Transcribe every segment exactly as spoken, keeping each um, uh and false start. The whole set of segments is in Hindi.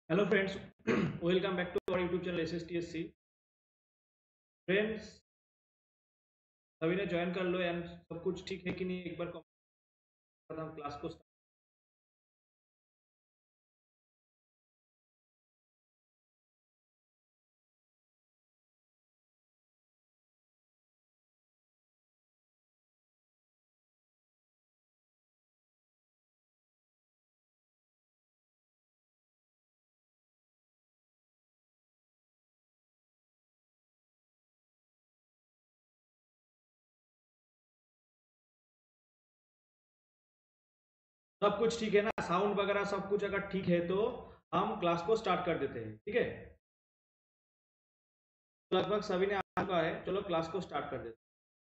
Hello friends, welcome back to our YouTube channel S S T S C. Friends, सभी ने ज्वाइन कर लो एंड सब कुछ ठीक है कि नहीं एक बार कमेंट हम क्लास को start- सब कुछ ठीक है ना? साउंड वगैरह सब कुछ अगर ठीक है तो हम क्लास को स्टार्ट कर देते हैं। ठीक है, लगभग सभी ने आ चुका है, चलो क्लास को स्टार्ट कर देते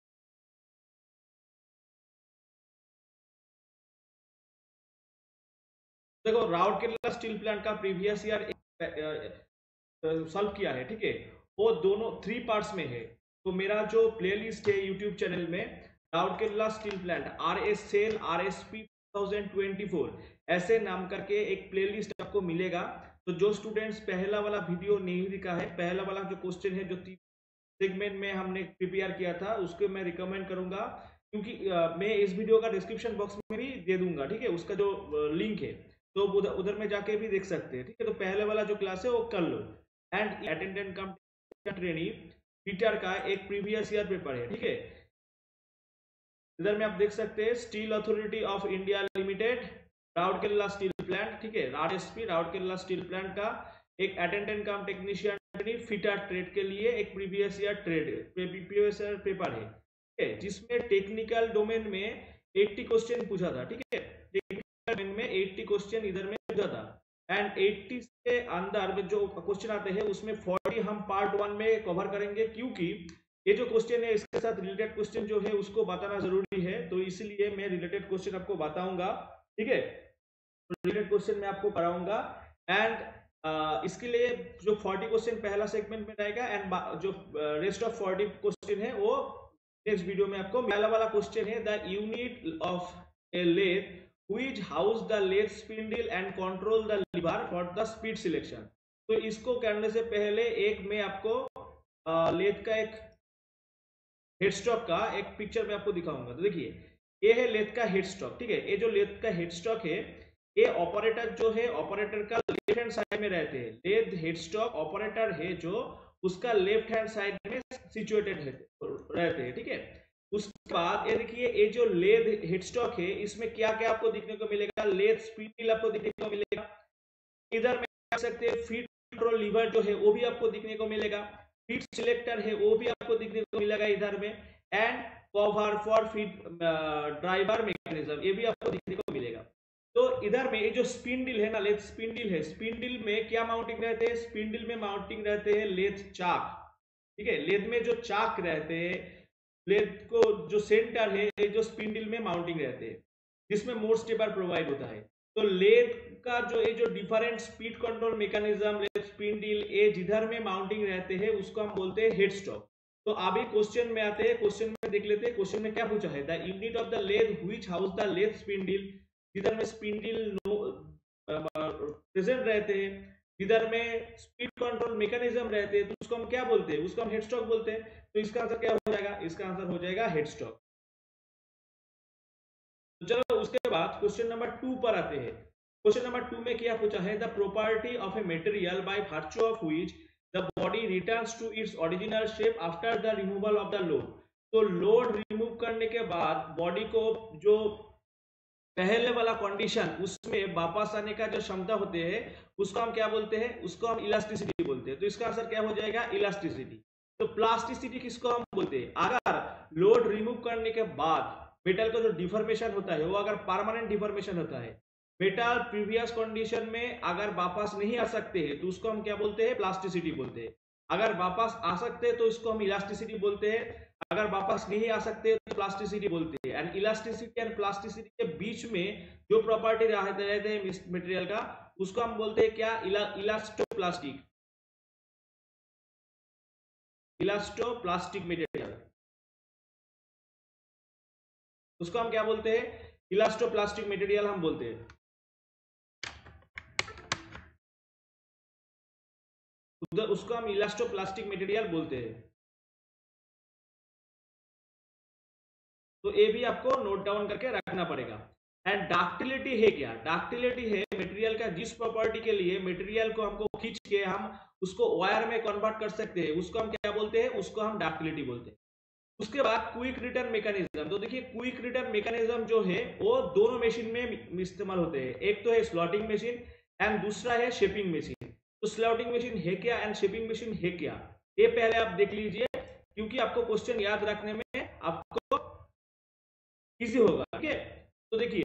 हैं। देखो, राउरकेला स्टील प्लांट का प्रीवियस ईयर सॉल्व किया है। ठीक है, वो दोनों थ्री पार्ट्स में है। तो मेरा जो प्लेलिस्ट है यूट्यूब चैनल में, Rourkela steel plant R S SAIL R S P two thousand twenty four ऐसे नाम करके एक प्लेलिस्ट आपको मिलेगा। तो जो स्टूडेंट्स पहला वाला वीडियो नहीं दिखा है, पहला वाला जो क्वेश्चन है जो सेगमेंट में हमने प्रिपेयर किया था, उसको मैं रिकमेंड करूंगा, क्योंकि अ, मैं इस वीडियो का डिस्क्रिप्शन बॉक्स में भी दे दूंगा। ठीक है, उसका जो लिंक है तो उधर उधर में जाके भी देख सकते हैं। ठीक है, तो पहले वाला जो क्लास है वो कर लो। And attendant cum trainee fitter का एक प्रीवियस ईयर पेपर है। ठीक है, इधर में आप देख सकते हैं steel authority of India limited, Rourkela steel plant. ठीक है, आरएसपी राउरकेला स्टील प्लांट का एक attendant cum technician fitter trade के लिए एक previous year trade previous year paper है। ठीक है, जिसमें टेक्निकल डोमेन में अस्सी क्वेश्चन पूछा था। ठीक है, टेक्निकल डोमेन में अस्सी क्वेश्चन इधर में पूछा था। एंड अस्सी के अंदर में जो क्वेश्चन आते हैं उसमें चालीस हम पार्ट वन में कवर करेंगे, क्योंकि ये जो क्वेश्चन है इसके साथ रिलेटेड क्वेश्चन जो है उसको बताना जरूरी है। तो इसलिए मैं रिलेटेड क्वेश्चन आपको बताऊंगा। ठीक है, रिलेटेड क्वेश्चन मैं आपको कराऊंगा। एंड इसके लिए जो चालीस क्वेश्चन पहला सेगमेंट में रहेगा, एंड जो रेस्ट ऑफ चालीस क्वेश्चन है वो नेक्स्ट वीडियो में आपको। पहला वाला क्वेश्चन है the unit of a lathe which house the lathe spindle and control the lever for the speed selection। तो इसको करने से पहले एक मैं आपको लेथ का एक हेडस्टॉक का एक पिक्चर में आपको दिखाऊंगा। तो देखिए, ये है लेथ का हेडस्टॉक। ठीक है, ये जो लेथ का हेडस्टॉक है, ये ऑपरेटर जो है ऑपरेटर का लेफ्ट हैंड साइड में रहते हैं। लेथ हेडस्टॉक ऑपरेटर है जो उसका लेफ्ट हैंड साइड में सिचुएटेड रहते हैं। ठीक है, उसके बाद ये देखिए, ये जो लेथ हेडस्टॉक है इसमें क्या क्या आपको देखने को मिलेगा? लेथ स्पिंडल आपको देखने को मिलेगा। इधर में देख सकते हैं फीड कंट्रोल लीवर जो है वो भी आपको देखने को मिलेगा। फीड सिलेक्टर है वो भी आपको देखने को मिलेगा इधर में। And cover for feed driver mechanism ये भी आपको देखने को मिलेगा। तो इधर में ये जो स्पिंडल है ना, लेथ स्पिंडल है, स्पिंडल में क्या माउंटिंग रहते हैं? स्पिंडल में माउंटिंग रहते हैं लेथ चाक। ठीक है, लेथ में जो चाक रहते हैं, लेथ को जो सेंटर है जो स्पिंडल में माउंटिंग रहते हैं, जिसमें मोर स्टेपर प्रोवाइड होता है। तो लेथ का जो ये जो different speed control mechanism, lathe spindle ये जिधर में माउंटिंग रहते हैं उसको हम बोलते हैं हेड स्टॉक। तो अभी क्वेश्चन में आते हैं, क्वेश्चन में देख लेते हैं क्वेश्चन में क्या पूछा है। The unit of the lathe which house the lathe spindle, जिधर में स्पिंडल प्रेजेंट रहते हैं, जिधर में स्पीड कंट्रोल मैकेनिज्म रहते हैं, तो उसको हम क्या बोलते हैं? उसको हम हेड स्टॉक बोलते हैं। तो इसका आंसर क्या हो जाएगा? इसका आंसर हो जाएगा हेड स्टॉक। तो चलो उसके बाद क्वेश्चन नंबर टू पर आते हैं। क्वेश्चन नंबर टू में क्या पूछा है? The property of a material by virtue of which the body returns to its original shape after the removal of the load. तो लोड रिमूव करने के बाद बॉडी को जो पहले वाला कंडीशन उसमें वापस आने का जो क्षमता होते हैं उसको हम क्या बोलते हैं? उसको हम इलास्टिसिटी बोलते हैं। तो इसका आंसर क्या हो जाएगा? इलास्टिसिटी। तो प्लास्टिसिटी किसको हम बोलते हैं? अगर लोड रिमूव करने के बाद मेटल का जो डिफॉर्मेशन होता है वो अगर परमानेंट डिफॉर्मेशन होता है, मेटल प्रीवियस कंडीशन में अगर वापस नहीं आ सकते हैं तो उसको हम क्या बोलते हैं? प्लास्टिसिटी बोलते हैं। अगर वापस आ सकते हैं तो इसको हम इलास्टिसिटी बोलते हैं। अगर वापस नहीं आ सकते तो प्लास्टिसिटी बोलते हैं। एंड इलास्टिसिटी एंड प्लास्टिसिटी के बीच में जो प्रॉपर्टी रहते हैं मटेरियल का उसको हम बोलते हैं क्या? इला, इलास्टोप्लास्टिक। इलास्टोप्लास्टिक मटेरियल, उसको हम क्या बोलते हैं? इलास्टोप्लास्टिक मटेरियल हम बोलते हैं। उधर उसको हम इलास्टोप्लास्टिक मटेरियल बोलते हैं। तो ये भी आपको नोट डाउन करके रखना पड़ेगा। एंड डक्टिलिटी है क्या? डक्टिलिटी है मटेरियल का जिस प्रॉपर्टी के लिए मटेरियल को हमको खींच के हम उसको वायर में कन्वर्ट कर सकते हैं, उसको हम क्या बोलते हैं? उसको हम डक्टिलिटी बोलते हैं। उसके बाद क्विक रिटर्न मैकेनिज्म। तो देखिए क्विक रिटर्न मैकेनिज्म जो है वो दोनों मशीन में इस्तेमाल होते हैं। एक तो है स्लॉटिंग मशीन एंड दूसरा है शेपिंग मशीन। तो स्लॉटिंग मशीन है क्या एंड शेपिंग मशीन है क्या, ये पहले आप देख लीजिए, क्योंकि आपको क्वेश्चन याद रखने में आपको इजी होगा। ठीक है, तो देखिए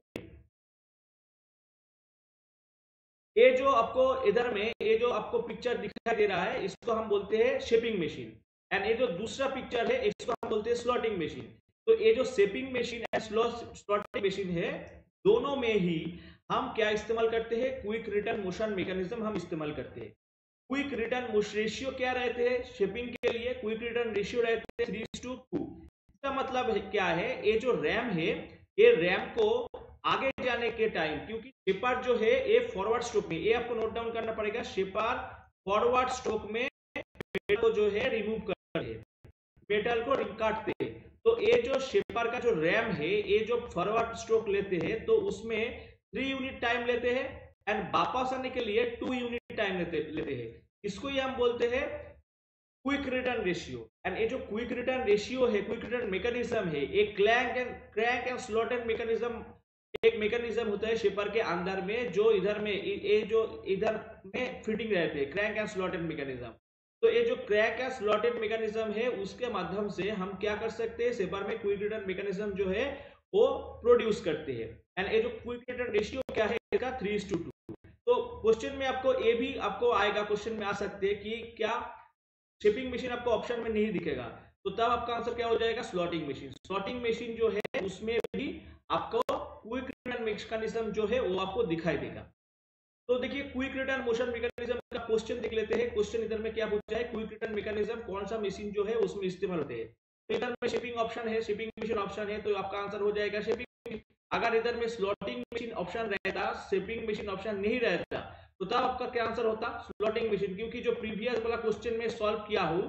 ये जो आपको इधर में ये जो आपको पिक्चर दिखाई दे रहा है इसको हम बोलते हैं शेपिंग मशीन, एंड ये जो दूसरा पिक्चर है इसको हम बोलते हैं स्लॉटिंग मशीन। तो ये जो shaping machine and slotting machine है, दोनों में ही हम क्या इस्तेमाल करते हैं? क्विक रिटर्न मोशन मैकेनिज्म हम इस्तेमाल करते हैं। क्विक रिटर्न रेशियो क्या रहते हैं? शेपिंग के लिए क्विक रिटर्न रेशियो रहते हैं थ्री टू टू। इसका मतलब है क्या है? ये जो रैम है, ये रैम को आगे जाने के टाइम, क्योंकि शेपर जो है ये फॉरवर्ड स्ट्रोक में, ये आपको नोट डाउन करना पड़ेगा, शेपर फॉरवर्ड स्ट्रोक में मेटल को जो है रिमूव करते हैं, मेटल को काटते हैं। तो ये जो शेपर का जो रैम है, ये जो फॉरवर्ड स्ट्रोक लेते हैं तो उसमें थ्री यूनिट टाइम लेते हैं एंड वापस आने के लिए टू यूनिट टाइम लेते लेते हैं। इसको ही हम बोलते हैं क्विक रिटर्न रेशियो। एंड ये जो क्विक रिटर्न रेशियो है, क्विक रिटर्न मैकेनिज्म है, एक crank and crank and slotted mechanism, एक मैकेनिज्म होता है शेपर के अंदर में, जो इधर में ये जो इधर में फिटिंग रहते हैं, क्रैंक एंड स्लॉटेड मैकेनिज्म। तो ये जो क्रैंक एंड स्लॉटेड मैकेनिज्म है उसके माध्यम से हम क्या कर सकते हैं? शेपर में क्विक रिटर्न मैकेनिज्म जो है वो प्रोड्यूस करते हैं। एंड ये जो क्विक रिटर्न रेशियो क्या है इसका थ्री टू टू। तो क्वेश्चन में आपको ये भी आपको आएगा, क्वेश्चन में आ सकते हैं कि क्या शेपिंग मशीन आपको ऑप्शन में नहीं दिखेगा, तो तब आपका आंसर क्या हो जाएगा? Slotting machine. स्लॉटिंग मशीन जो है उसमें भी आपको क्विक रिटर्न मैकेनिज्म जो है वो आपको दिखाई देगा। तो देखिए क्विक रिटर्न मोशन मैकेनिज्म का क्वेश्चन देख लेते हैं। क्वेश्चन इधर में क्या पूछा है? क्विक रिटर्न मैकेनिज्म कौन सा मशीन जो है उसमें इस्तेमाल होते हैं। तो इधर में शिपिंग ऑप्शन है, शिपिंग मशीन ऑप्शन है, तो आपका आंसर हो जाएगा शिपिंग। अगर इधर में स्लॉटिंग मशीन ऑप्शन रहता, शिपिंग मशीन ऑप्शन नहीं रहता, तो तब आपका क्या आंसर होता? स्लॉटिंग मशीन, क्योंकि जो प्रीवियस वाला क्वेश्चन में सॉल्व किया हूं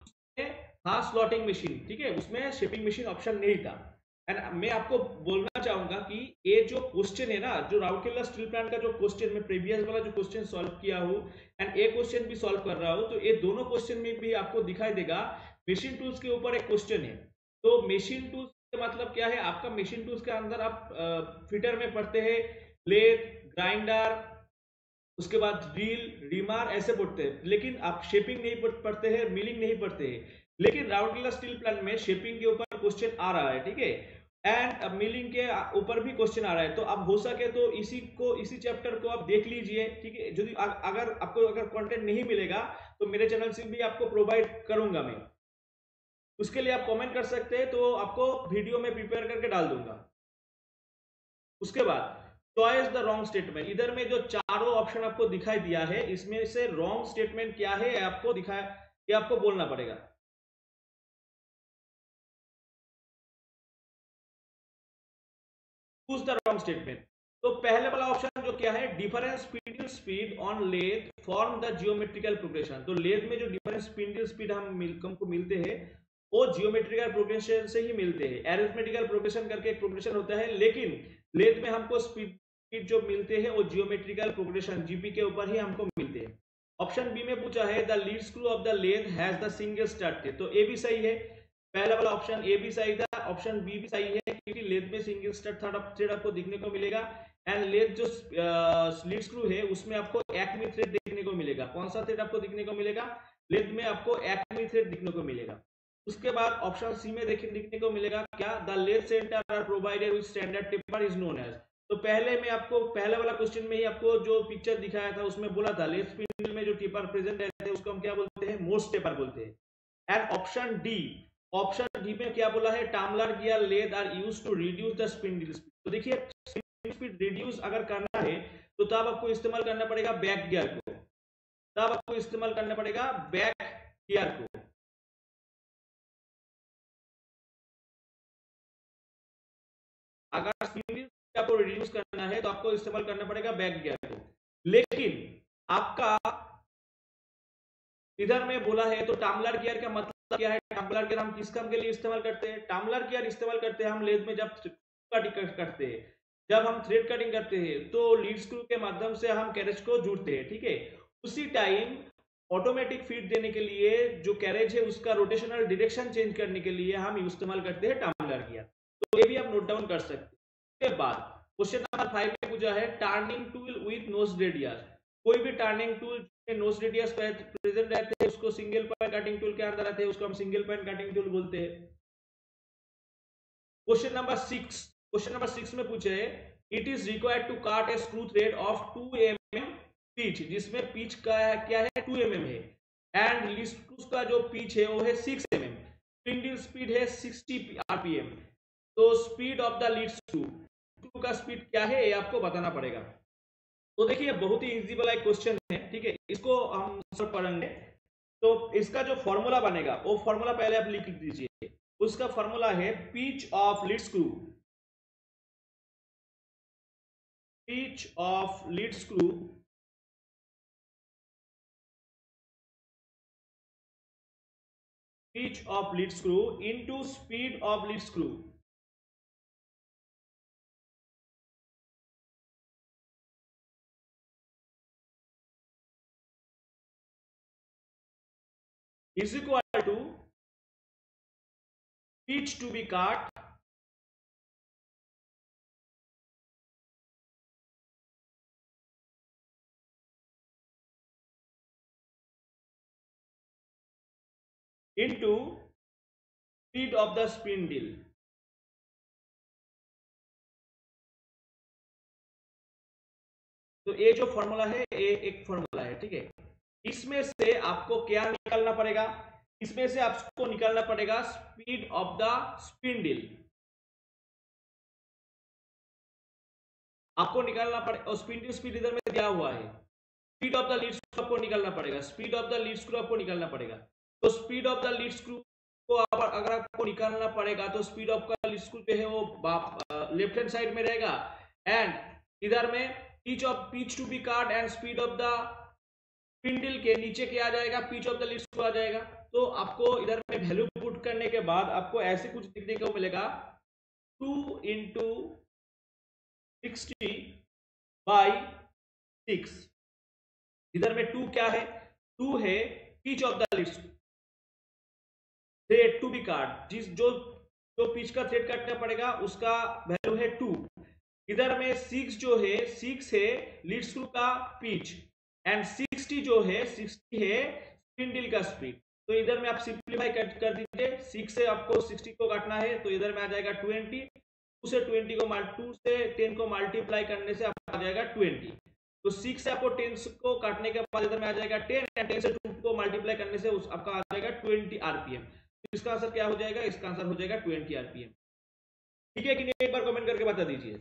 हाँ स्लॉटिंग मशीन, ठीक है, उसमें शिपिंग मशीन ऑप्शन नहीं था। एंड मैं आपको बोलना चाहूंगा कि ये जो क्वेश्चन है ना, जो राउरकेला स्टील प्लांट का जो क्वेश्चन में प्रीवियस वाला जो क्वेश्चन सॉल्व किया हूँ एंड ये क्वेश्चन भी सॉल्व कर रहा हूँ, तो ये दोनों क्वेश्चन में भी आपको दिखाई देगा मशीन टूल्स के ऊपर एक क्वेश्चन है। तो मशीन टूल्स का मतलब क्या है? आपका मशीन टूल्स के अंदर आप फिटर में पढ़ते हैं लेथ, ग्राइंडर, उसके बाद ड्रिल, रीमार ऐसे पढ़ते हैं, लेकिन आप शेपिंग नहीं पढ़ते हैं, मिलिंग नहीं पढ़ते हैं। लेकिन राउरकेला स्टील प्लांट में शेपिंग के ऊपर क्वेश्चन आ रहा है, ठीक है, एंड मिलिंग के ऊपर भी क्वेश्चन आ रहा है। तो आप हो सके तो इसी को इसी चैप्टर को आप देख लीजिए, ठीक है। यदि अगर आपको अगर कंटेंट नहीं मिलेगा तो मेरे चैनल से भी आपको प्रोवाइड करूंगा मैं, उसके लिए आप कमेंट कर सकते हैं, तो आपको वीडियो में प्रिपेयर करके डाल दूंगा। उसके बाद चॉइस द रॉन्ग स्टेटमेंट। इधर में जो चारों ऑप्शन आपको दिखाई दिया है इसमें से रॉन्ग स्टेटमेंट क्या है आपको दिखाया, ये आपको बोलना पड़ेगा। Choose the wrong statement. तो पहले वाला ऑप्शन जो क्या है? Difference spindle speed on lathe form the geometrical progression. तो लेथ में जो डिफरेंस स्पिंडल स्पीड हम मिल, हमको मिलते हैं वो जियोमेट्रिकल प्रोग्रेशन से ही मिलते हैं। एरिथमेटिकल प्रोग्रेशन करके एक प्रोग्रेशन होता है, लेकिन लेथ में हमको स्पीड जो मिलते हैं वो जियोमेट्रिकल प्रोग्रेशन जीपी के ऊपर ही हमको मिलते हैं। ऑप्शन बी में पूछा है the lead screw of the lathe has the single start tape. तो ए भी सही है, पहला वाला ऑप्शन ए भी सही था, ऑप्शन बी भी सही है, क्योंकि लेथ में सिंगल स्टार्ट थ्रेड आपको दिखने को मिलेगा। एंड लेथ जो लीड स्क्रू है उसमें आपको एक्मी थ्रेड देखने को मिलेगा। कौन सा थ्रेड आपको दिखने को मिलेगा? लेथ में आपको एक्मी थ्रेड दिखने को मिलेगा। उसके बाद ऑप्शन सी में देखने को मिलेगा क्या? The lathe centre are provided with standard taper is known as. तो पहले में आपको पहले वाला क्वेश्चन में ही आपको जो पिक्चर दिखाया था उसमें बोला था लेथ स्पिंडल में जो टेपर प्रेजेंट रहते हैं उसको हम क्या बोलते हैं? मोस्ट टेपर बोलते हैं। And option D, option D में क्या बोला है? Tumbler gear lathe are used to reduce the spindle speed. तो देखिए स्पिंडल स्पीड रिड्यूस अगर करना है तो तब आपको इस्तेमाल करना पड़ेगा बैक गियर को, तब आपको इस्तेमाल करना पड़ेगा बैक गियर को। अगर स्पिंडल आपको रिड्यूस करना है तो आपको इस्तेमाल करना पड़ेगा बैक गियर को। लेकिन आपका इधर में बोला है तो टम्बलर गियर का मतलब क्या है? टम्बलर गियर हम किस काम के लिए इस्तेमाल करते हैं? टम्बलर गियर इस्तेमाल करते हैं हम लेथ में जब कटिंग करते हैं, जब हम थ्रेड कटिंग करते हैं तो लीड स्क्रू के माध्यम से हम कैरेज को जोड़ते हैं, ठीक है। उसी टाइम ऑटोमेटिक फीड देने के लिए जो कैरेज है उसका रोटेशनल डायरेक्शन चेंज करने के लिए हम इस्तेमाल करते हैं टम्बलर गियर। तो ये भी आप नोट डाउन कर सकते हैं। उसके बाद क्वेश्चन नंबर फाइव में पूछा है turning tool with nose radius. कोई भी turning tool nose radius present रहते हैं उसको सिंगल पॉइंट कटिंग टूल के अंदर आते हैं, उसको हम सिंगल पॉइंट कटिंग टूल बोलते हैं। Question number six question number six में पूछे है it is required to cut a screw thread of two M M pitch, जिसमें पिच का है क्या है टू एम एम है, एंड लीड स्क्रू का जो पिच है वो है six M M, spindle speed है सिक्सटी आरपीएम। तो speed of the lead screw का स्पीड क्या है ये आपको बताना पड़ेगा। तो देखिए बहुत ही इजी वाला एक क्वेश्चन है, ठीक है, इसको हम सॉल्व करेंगे। तो इसका जो फॉर्मूला बनेगा वो फॉर्मूला पहले आप लिख दीजिए। उसका फॉर्मूला है pitch of lead screw, pitch of lead screw pitch of lead screw into speed of lead screw is equal to pitch to be cut into speed of the spindle। तो ये जो फॉर्मूला है ये एक फॉर्मूला है, ठीक है। इसमें से आपको क्या निकालना पड़ेगा? इसमें से आपको निकालना पड़ेगा स्पीड ऑफ द स्पिंडल। आपको निकालना पड़ेगा, स्पिंडल स्पीड इधर में दिया हुआ है। Speed of the lead screw आपको निकालना पड़ेगा, speed of the lead screw आपको निकालना पड़ेगा। तो speed of the lead screw को आप अगर आपको निकालना पड़ेगा तो स्पीड ऑफ का लीड स्क्रू जो है वो लेफ्ट हैंड साइड में रहेगा, एंड इधर में pitch of pitch to be cut and speed of the spindle के नीचे क्या आ जाएगा? Pitch of the lead screw आ जाएगा। तो आपको इधर में वैल्यू पुट करने के बाद आपको ऐसे कुछ दिखने को मिलेगा two into sixty by six. इधर में टू क्या है? टू है pitch of the lead screw, thread to be cut, जिस जो जो पिच का थ्रेड काटना पड़ेगा उसका वैल्यू है टू। इधर में सिक्स जो है सिक्स है लीड स्क्रू का पिच, एंड सिक्सटी जो है सिक्सटी है स्पिंडल का स्पीड। तो इधर में आप सिंप्लीफाई कर, कर दीजिए। सिक्स से आपको सिक्सटी को काटना है तो इधर में आ जाएगा ट्वेंटी, टू से ट्वेंटी को टू से टेन को मल्टीप्लाई करने से आपको आ जाएगा ट्वेंटी। तो सिक्स से आपको टेन को काटने के बाद इधर में आ जाएगा टेन, एंड टेन से टू को मल्टीप्लाई करने से उस आपका आ जाएगा ट्वेंटी आरपीएम। तो इसका आंसर क्या हो जाएगा? इसका आंसर हो जाएगा ट्वेंटी आरपीएम। ठीक है कि नहीं? एक बार कमेंट करके बता दीजिए।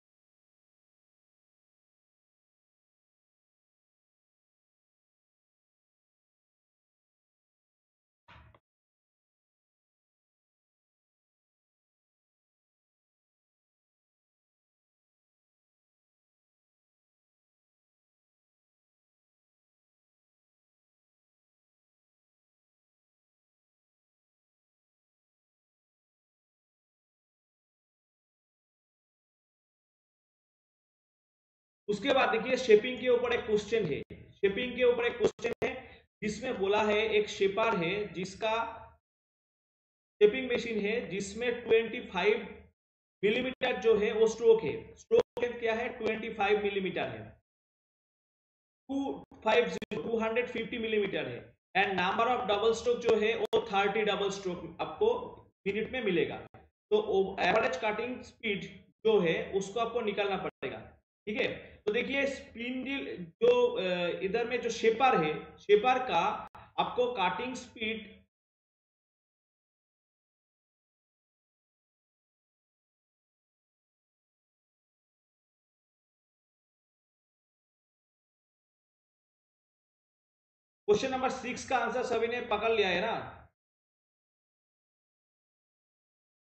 उसके बाद देखिए शेपिंग के ऊपर एक क्वेश्चन है। शेपिंग के ऊपर एक क्वेश्चन है जिसमें बोला है एक शेपर है जिसका शेपिंग मशीन है जिसमें पच्चीस मिलीमीटर जो है वो स्ट्रोक है। स्ट्रोक लेंथ क्या है? पच्चीस मिलीमीटर है। टू फिफ्टी मिलीमीटर है, and number of double stroke जो है वो थर्टी डबल स्ट्रोक आपको मिनट में मिलेगा। तो एवरेज कटिंग स्पीड जो है उसको आपको निकालना पड़ेगा, ठीक है। तो देखिए स्पिंडल जो इधर में जो शेपर है, शेपर का आपको cutting speed question number six का आंसर सभी ने पकड़ लिया है ना?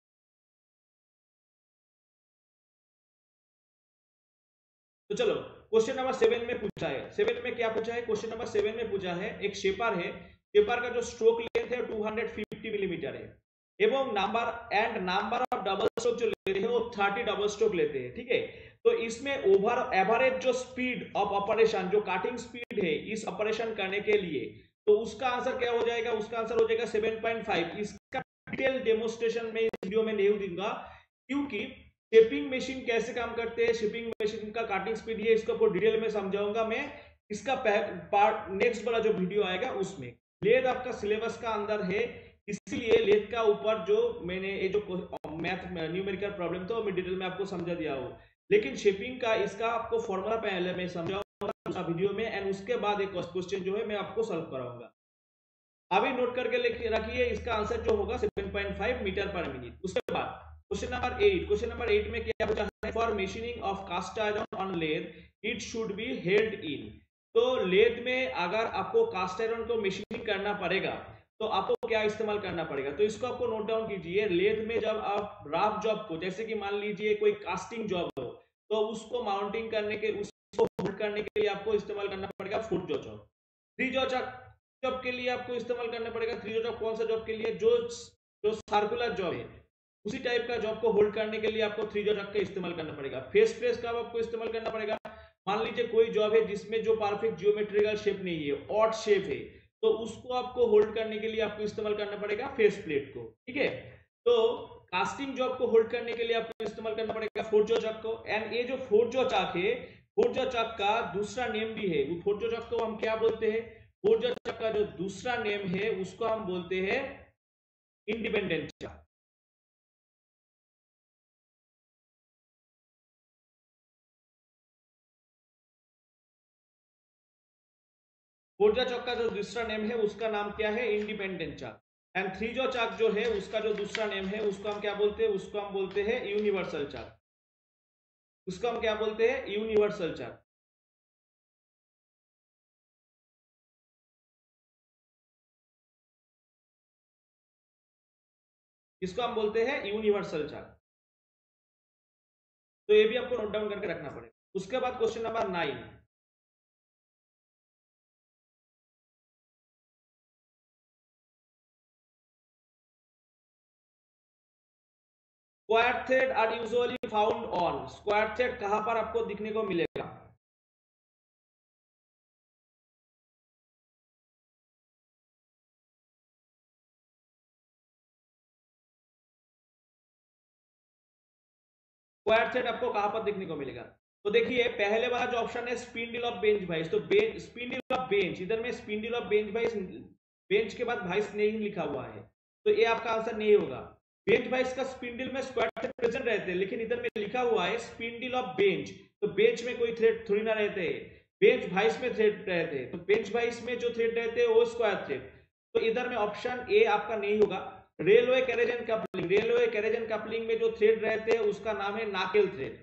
तो चलो क्वेश्चन नंबर सेवन में पूछा है, सेवन में क्या पूछा है, क्वेश्चन नंबर सेवन में पूछा है एक शेपर है, शेपर का जो स्ट्रोक लेंथ है टू हंड्रेड फिफ्टी मिलीमीटर है एवं number and number of double stroke जो लेते हैं वो थर्टी डबल स्ट्रोक लेते हैं, ठीक है। तो इसमें ओवर एवरेज जो स्पीड ऑफ ऑपरेशन, जो काटिंग स्पीड है इस ऑपरेशन करने के लिए, तो उसका आंसर क्या हो जाएगा, उसका आंसर हो जाएगा सेवन पॉइंट फाइव। इसका डिटेल डेमोन्स्ट्रेशन में इस वीडियो में नहीं दूंगा, क्योंकि शेपिंग मशीन कैसे काम करते हैं, शेपिंग मशीन का काटिंग स्पीड है, इसको पूरा डिटेल में समझाऊंगा मैं। इसका पार्ट नेक्स्ट वाला जो वीडियो आएगा उसमें। लेथ आपका सिलेबस का अंदर है, इसीलिए लेथ का ऊपर जो मैंने ये जो मैथ न्यूमेरिकल प्रॉब्लम था मैं डिटेल में आपको समझा दिया हूँ, लेकिन शेपिंग का इसका आपको फॉर्मूला पहले मैं समझाऊंगा वीडियो में, एंड उसके बाद एक क्वेश्चन जो है मैं आपको सॉल्व कराऊंगा। अभी नोट करके लिख रखिए, इसका आंसर जो होगा seven point five metre per minute. उसके बाद question number eight, question number eight में क्या पूछा है, for machining of cast iron on lathe it should be held in. तो लेथ में अगर आपको कास्ट आयरन को मशीनिंग करना पड़ेगा तो आपको क्या इस्तेमाल करना पड़ेगा, तो इसको आपको नोट डाउन कीजिए। लेथ में जब आप रफ जॉब को, जैसे कि मान लीजिए कोई कास्टिंग जॉब हो, तो उसको माउंटिंग करने के, उसको होल्ड करने के लिए आपको इस्तेमाल करना पड़ेगा foot jaw job. Three jaw job के लिए आपको इस्तेमाल करना पड़ेगा थ्री जॉब, कौन सा जॉब के लिए, जो जो सर्कुलर जॉब है उसी टाइप का जॉब को होल्ड करने के लिए आपको थ्री जॉब का इस्तेमाल करना पड़ेगा। फेस प्रेस का आपको इस्तेमाल करना पड़ेगा। मान लीजिए कोई जॉब है जिसमें जो परफेक्ट जियोमेट्रिकल शेप नहीं है, ऑड शेप है, तो उसको आपको होल्ड करने के लिए आपको इस्तेमाल करना पड़ेगा फेस प्लेट को, ठीक है। तो कास्टिंग जॉब को होल्ड करने के लिए आपको इस्तेमाल करना पड़ेगा फोर्थ जॉ चाक को। एंड ये जो फोर्थ जॉ चाक है, फोर्थ जॉ चाक का दूसरा नेम भी है, वो फोर्थ जॉ चाक को हम क्या बोलते हैं, फोर्थ जॉ चाक का जो दूसरा नेम है उसको हम बोलते हैं independent chuck. Fourth jaw chuck का जो दूसरा नेम है उसका नाम क्या है, independent chuck. And three jaw chuck जो है उसका जो दूसरा नेम है उसको हम क्या बोलते हैं, उसको हम बोलते हैं यूनिवर्सल चाक। उसको हम क्या बोलते हैं, यूनिवर्सल चाक। इसको हम बोलते हैं यूनिवर्सल चाक। तो ये भी आपको नोट डाउन करके रखना पड़ेगा। उसके बाद question number nine, square thread are usually found on, square thread कहां पर आपको दिखने को मिलेगा, स्क्वायर थ्रेड आपको कहां पर दिखने को मिलेगा। तो देखिए पहले वाला जो ऑप्शन है स्पिंडल ऑफ बेंच वाइस, तो स्पिंडल ऑफ बेंच, इधर में spindle of bench vice, bench के बाद वाइस नहीं लिखा हुआ है, तो ये आपका आंसर नहीं होगा। बेंच वाइस का स्पिंडल में स्क्वायर थ्रेड प्रेजेंट रहते हैं, लेकिन इधर में लिखा हुआ है स्पिंडल ऑफ बेंच, तो बेंच में कोई थ्रेड थोड़ी ना रहते हैं, बेंच वाइस में थ्रेड रहते हैं, तो बेंच वाइस में जो थ्रेड रहते हैं वो स्क्वायर थ्रेड। तो इधर में ऑप्शन ए आपका नहीं होगा। Railway carriage and coupling, railway carriage and coupling में जो थ्रेड रहते हैं उसका नाम है knuckle thread.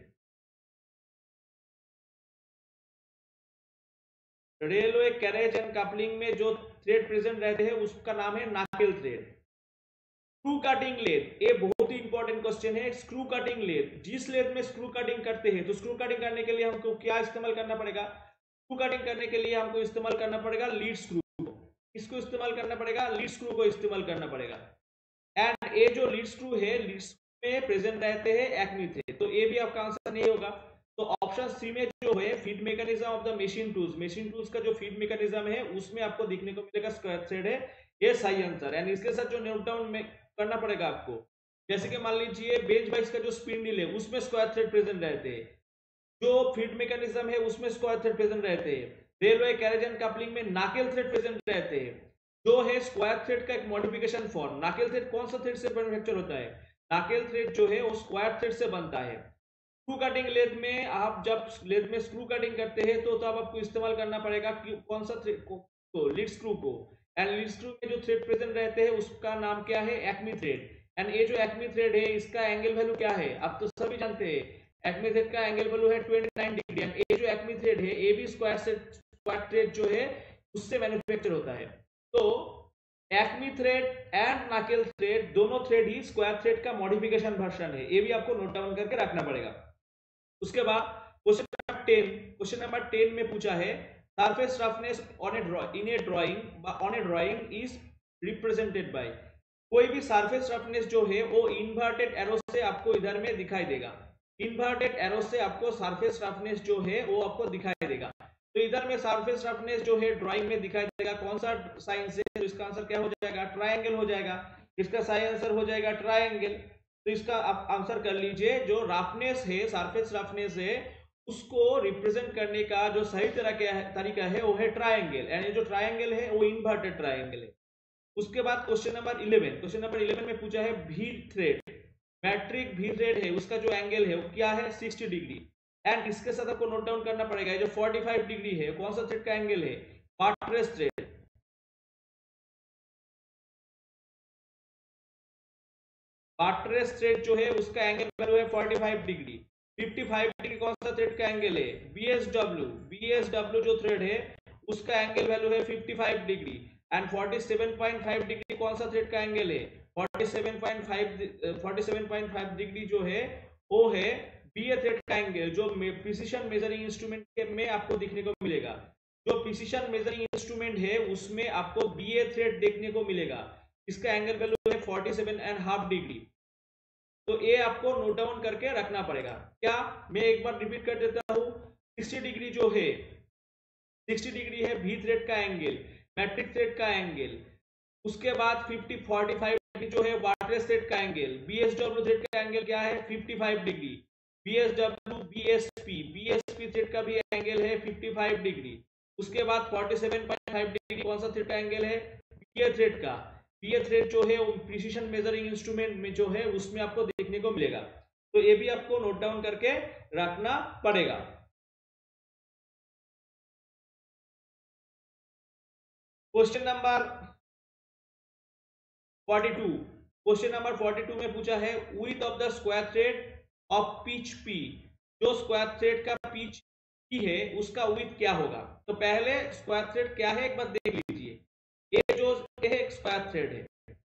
Railway carriage and coupling में जो थ्रेड प्रेजेंट रहते हैं उसका नाम है knuckle thread. Screw cutting lathe, ये बहुत ही इंपॉर्टेंट क्वेश्चन है। स्क्रू कटिंग लेथ, जिस लेथ में स्क्रू कटिंग करते हैं, तो स्क्रू कटिंग करने के लिए हमको क्या इस्तेमाल करना पड़ेगा, स्क्रू कटिंग करने के लिए हमको इस्तेमाल करना पड़ेगा लीड स्क्रू को। इसको इस्तेमाल करना पड़ेगा, लीड स्क्रू को इस्तेमाल करना पड़ेगा। एंड ये जो लीड स्क्रू है, लीड स्क्रू में प्रेजेंट रहते हैं एक्मी थ्रेड, तो ये भी आपका आंसर नहीं होगा। तो ऑप्शन सी में जो है feed mechanism of the machine tools, machine tools का जो फीड मैकेनिज्म है उसमें आपको दिखने को मिलेगा स्क्वायर थ्रेड है, ये सही आंसर है। इसके साथ जो नोट डाउन में करना पड़ेगा आपको, जैसे कि मान लीजिए बेंच वाइस का जो स्पिंडल है उसमें स्क्वायर थ्रेड प्रेजेंट रहते हैं, जो फीड मैकेनिज्म है उसमें स्क्वायर थ्रेड प्रेजेंट रहते हैं, रेलवे कैरेज एंड कपलिंग में नाकेल थ्रेड प्रेजेंट रहते हैं, जो है स्क्वायर थ्रेड का एक मॉडिफिकेशन फॉर्म। नाकेल थ्रेड कौन सा थ्रेड से मैन्युफैक्चर होता है, नाकेल थ्रेड जो है वो स्क्वायर थ्रेड से बनता है। स्क्रू कटिंग लेथ में आप जब लेथ में स्क्रू कटिंग करते हैं तो तब आपको इस्तेमाल करना पड़ेगा कि कौन सा थ्रेड को, तो लीड स्क्रू को। एंड लीड स्क्रू में जो थ्रेड प्रेजेंट रहते हैं उसका नाम क्या है, एक्मी थ्रेड। एंड ये जो एक्मी थ्रेड है इसका एंगल वैल्यू क्या है, आप तो सभी जानते हैं एक्मी थ्रेड का एंगल वैल्यू है ट्वेंटी नाइन डिग्री। एंड ये जो एक्मी थ्रेड है ये भी स्क्वायर से स्क्वायर थ्रेड जो है उससे मैन्युफैक्चर होता है। तो acme thread and knuckle thread दोनों थ्रेड ही स्क्वायर थ्रेड का मॉडिफिकेशन वर्जन है, ये भी आपको नोट डाउन करके रखना पड़ेगा। उसके बाद question number ten, question number ten में पूछा है surface roughness on a draw in a drawing on a drawing is represented by. कोई भी सरफेस रफनेस जो है वो इन्वर्टेड एरो से आपको इधर में दिखाई देगा। इन्वर्टेड एरो से आपको सरफेस रफनेस जो है वो आपको दिखाई देगा। तो इधर में सरफेस रफनेस जो है ड्राइंग में दिखाई देगा कौन सा साइन से, तो इसका आंसर क्या हो जाएगा, ट्रायंगल हो जाएगा। इसका सही आंसर हो जाएगा ट्रायंगल। तो इसका आप आंसर कर लीजिए, जो रफनेस है, सरफेस रफनेस है, उसको रिप्रेजेंट करने का जो सही तरह का तरीका है वो है ट्रायंगल, यानी जो ट्रायंगल है वो इन्वर्टेड ट्रायंगल है। उसके बाद question number eleven, question number eleven में पूछा है भी थ्रेड, मैट्रिक भी थ्रेड है, उसका जो एंगल है वो क्या है, सिक्सटी डिग्री। एंड इसके साथ आपको नोट डाउन करना पड़ेगा जो पैंतालीस डिग्री है कौन सा थ्रेड का एंगल है, बटरेस थ्रेड। बटरेस थ्रेड जो है उसका एंगल वैल्यू है पैंतालीस डिग्री। पचपन डिग्री कौन सा थ्रेड का एंगल है, बीएसडब्ल्यू। बीएसडब्ल्यू जो थ्रेड है उसका एंगल वैल्यू है पचपन डिग्री। एंड सैंतालीस पॉइंट फाइव डिग्री कौन सा थ्रेड का एंगल है, सैंतालीस पॉइंट फाइव सैंतालीस पॉइंट फाइव डिग्री जो है वो है बीए थ्रेड का एंगल, जो प्रिसिशन मेजरिंग इंस्ट्रूमेंट में आपको देखने को मिलेगा। जो प्रिसिशन मेजरिंग इंस्ट्रूमेंट है उसमें आपको बीए थ्रेड देखने को मिलेगा। इसका एंगल वैल्यू है सैंतालीस एंड हाफ डिग्री। तो ये आपको नोट डाउन करके रखना पड़ेगा। क्या, मैं एक बार रिपीट कर देता हूं, साठ डिग्री जो है, साठ डिग्री है भी थ्रेड का एंगल, मैट्रिक थ्रेड का एंगल। उसके बाद पचास पैंतालीस डिग्री जो है बटरेस थ्रेड का एंगल। बीएसडब्ल्यू थ्रेड का एंगल क्या है, पचपन degree. BSW BSP BSP thread का भी एंगल है पचपन डिग्री। उसके बाद सैंतालीस पॉइंट फाइव डिग्री कौन सा थ्रेड का एंगल है, बीए थ्रेड का। बीए थ्रेड जो है प्रिसिशन मेजरिंग इंस्ट्रूमेंट में जो है उसमें आपको देखने को मिलेगा। तो ये भी आपको नोट डाउन करके रखना पड़ेगा। क्वेश्चन नंबर बयालीस, क्वेश्चन नंबर बयालीस में पूछा है width of the square thread of pitch P. जो स्क्वायर थ्रेड का पिच पी है उसका विड्थ क्या होगा। तो पहले स्क्वायर थ्रेड क्या है एक बार देख लीजिए। ये जो एक स्क्वायर थ्रेड है,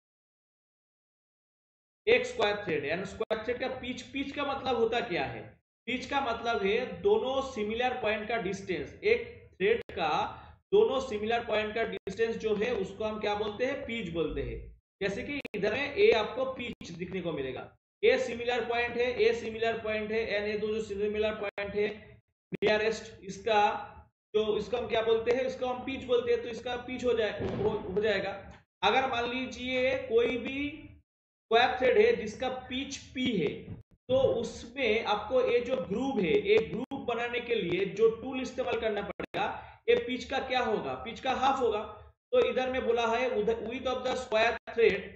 एक स्क्वायर थ्रेड है, यानी स्क्वायर थ्रेड का पिच, पिच का मतलब होता क्या है, पिच का मतलब है दोनों सिमिलर पॉइंट का डिस्टेंस। एक थ्रेड का दोनों सिमिलर पॉइंट का डिस्टेंस जो है उसको हम क्या बोलते हैं, पिच बोलते हैं। जैसे कि इधर में ए आपको पिच दिखने को मिलेगा, ए सिमिलर पॉइंट है, ए सिमिलर पॉइंट है, एंड ये दो जो सिमिलर पॉइंट है नियरेस्ट, इसका जो इसको हम क्या बोलते हैं, इसको हम पिच बोलते हैं। तो इसका पिच हो जाए हो, हो जाएगा। अगर मान लीजिए कोई भी स्क्वायर थ्रेड है जिसका पिच पी है, तो उसमें आपको ये जो ग्रूव है, एक ग्रूव बनाने के लिए जो टूल इस्तेमाल करना पड़ेगा, ये पिच का क्या होगा, पिच का हाफ होगा। तो इधर में बोला है width of the square thread,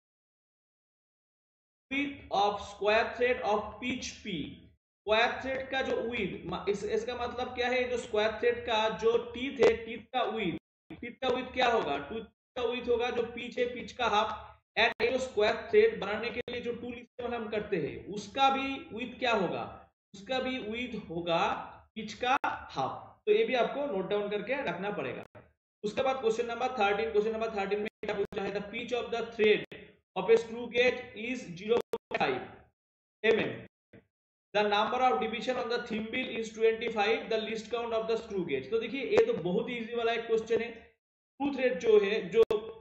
width of square thread of pitch P. Square thread का जो विड्थ, इस, इसका मतलब क्या है, जो स्क्वायर थ्रेड का जो टीथ है, टीथ का विड्थ, टीथ का विड्थ क्या होगा, टूथ का विड्थ होगा जो पिच है, पिच का हाफ। एंड जो स्क्वायर थ्रेड बनाने के लिए जो टूल इस्तेमाल हम करते हैं उसका भी विड्थ क्या होगा, उसका भी विड्थ होगा पिच का हाफ। तो ये भी आपको नोट डाउन करके रखना पड़ेगा। उसके बाद question number thirteen, question number thirteen में क्या पूछा है, the pitch of the thread of a screw gauge is zero point five M M. The number of division on the thimble is पच्चीस, the least count of the screw gauge. तो देखिए ये तो बहुत ही इजी वाला एक क्वेश्चन है। स्क्रू थ्रेड जो है, जो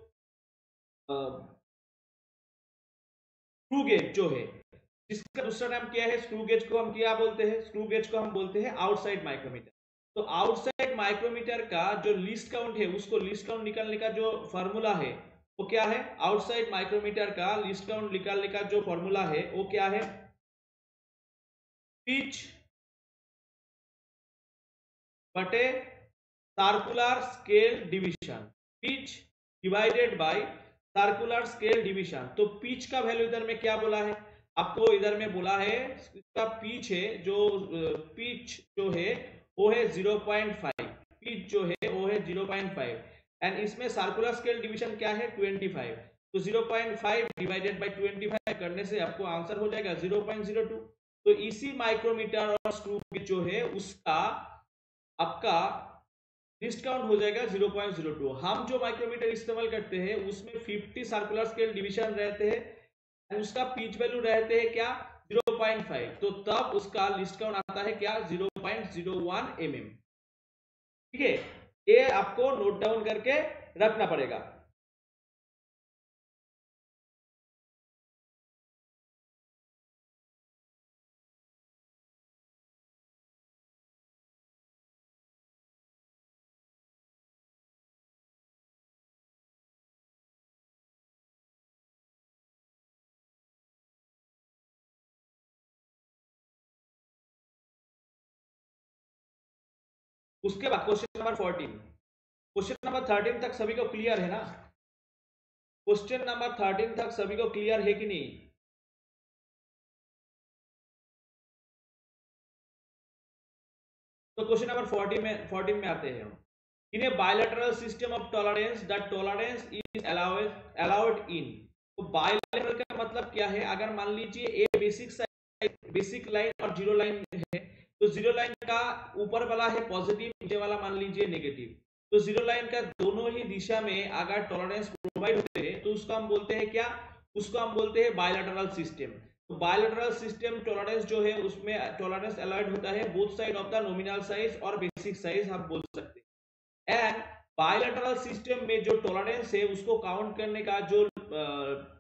स्क्रू गेज जो है, जिसका दूसरा नाम क्या है, स्क्रू गेज को हम क्या बोलते हैं, स्क्रू गेज को हम बोलते हैं आउटसाइड माइक्रोमीटर। तो आउटसाइड माइक्रोमीटर का जो लीस्ट काउंट है, उसको लीस्ट काउंट निकालने का जो फॉर्मूला है वो क्या है, आउटसाइड माइक्रोमीटर का लीस्ट काउंट निकालने का जो फॉर्मूला है वो क्या है, पिच बटे circular scale division, pitch divided by circular scale division. तो पिच का वैल्यू इधर में क्या बोला है, आपको इधर में बोला है इसका पिच है, जो पिच जो है वो है ज़ीरो पॉइंट फाइव, पिच जो है वो है ज़ीरो पॉइंट फाइव। एंड इसमें सर्कुलर स्केल डिवीजन क्या है, पच्चीस। तो zero point five divided by पच्चीस करने से आपको आंसर हो जाएगा ज़ीरो पॉइंट ज़ीरो टू। तो इसी माइक्रोमीटर और स्क्रू गेज जो है उसका आपका लिस्ट काउंट हो जाएगा ज़ीरो पॉइंट ज़ीरो टू। हम जो माइक्रोमीटर इस्तेमाल करते हैं उसमें पचास सर्कुलर स्केल डिवीजन रहते हैं, उसका पिच वैल्यू रहते हैं क्या, ज़ीरो पॉइंट फाइव, तो तब उसका लिस्ट काउंट आता है क्या, zero point zero one M M. ठीक है, ये आपको नोट डाउन करके रखना पड़ेगा। उसके बाद question number fourteen, question number thirteen तक सभी को क्लियर है ना? क्वेश्चन नंबर थर्टीन तक सभी को क्लियर है कि नहीं? तो क्वेश्चन नंबर फोर्टीन में फोर्टीन में आते हैं हम। In a bilateral system of tolerance the tolerance is allowed allowed in. तो बायलैटरल का मतलब क्या है? अगर मान लीजिए ए बेसिक बेसिक लाइन और जीरो लाइन है, तो जीरो लाइन का ऊपर वाला है पॉजिटिव, नीचे वाला मान लीजिए नेगेटिव। तो जीरो लाइन का दोनों ही दिशा में अगर टॉलरेंस प्रोवाइड होते हैं तो उसको हम बोलते हैं क्या? उसको हम बोलते हैं बायलैटरल सिस्टम। तो बायलैटरल सिस्टम टॉलरेंस जो है उसमें टॉलरेंस अलाउड होता है both side of the nominal size और बेसिक साइज हम बोल सकते हैं। एंड बायलैटरल सिस्टम में जो टॉलरेंस है उसको काउंट करने का जो आ,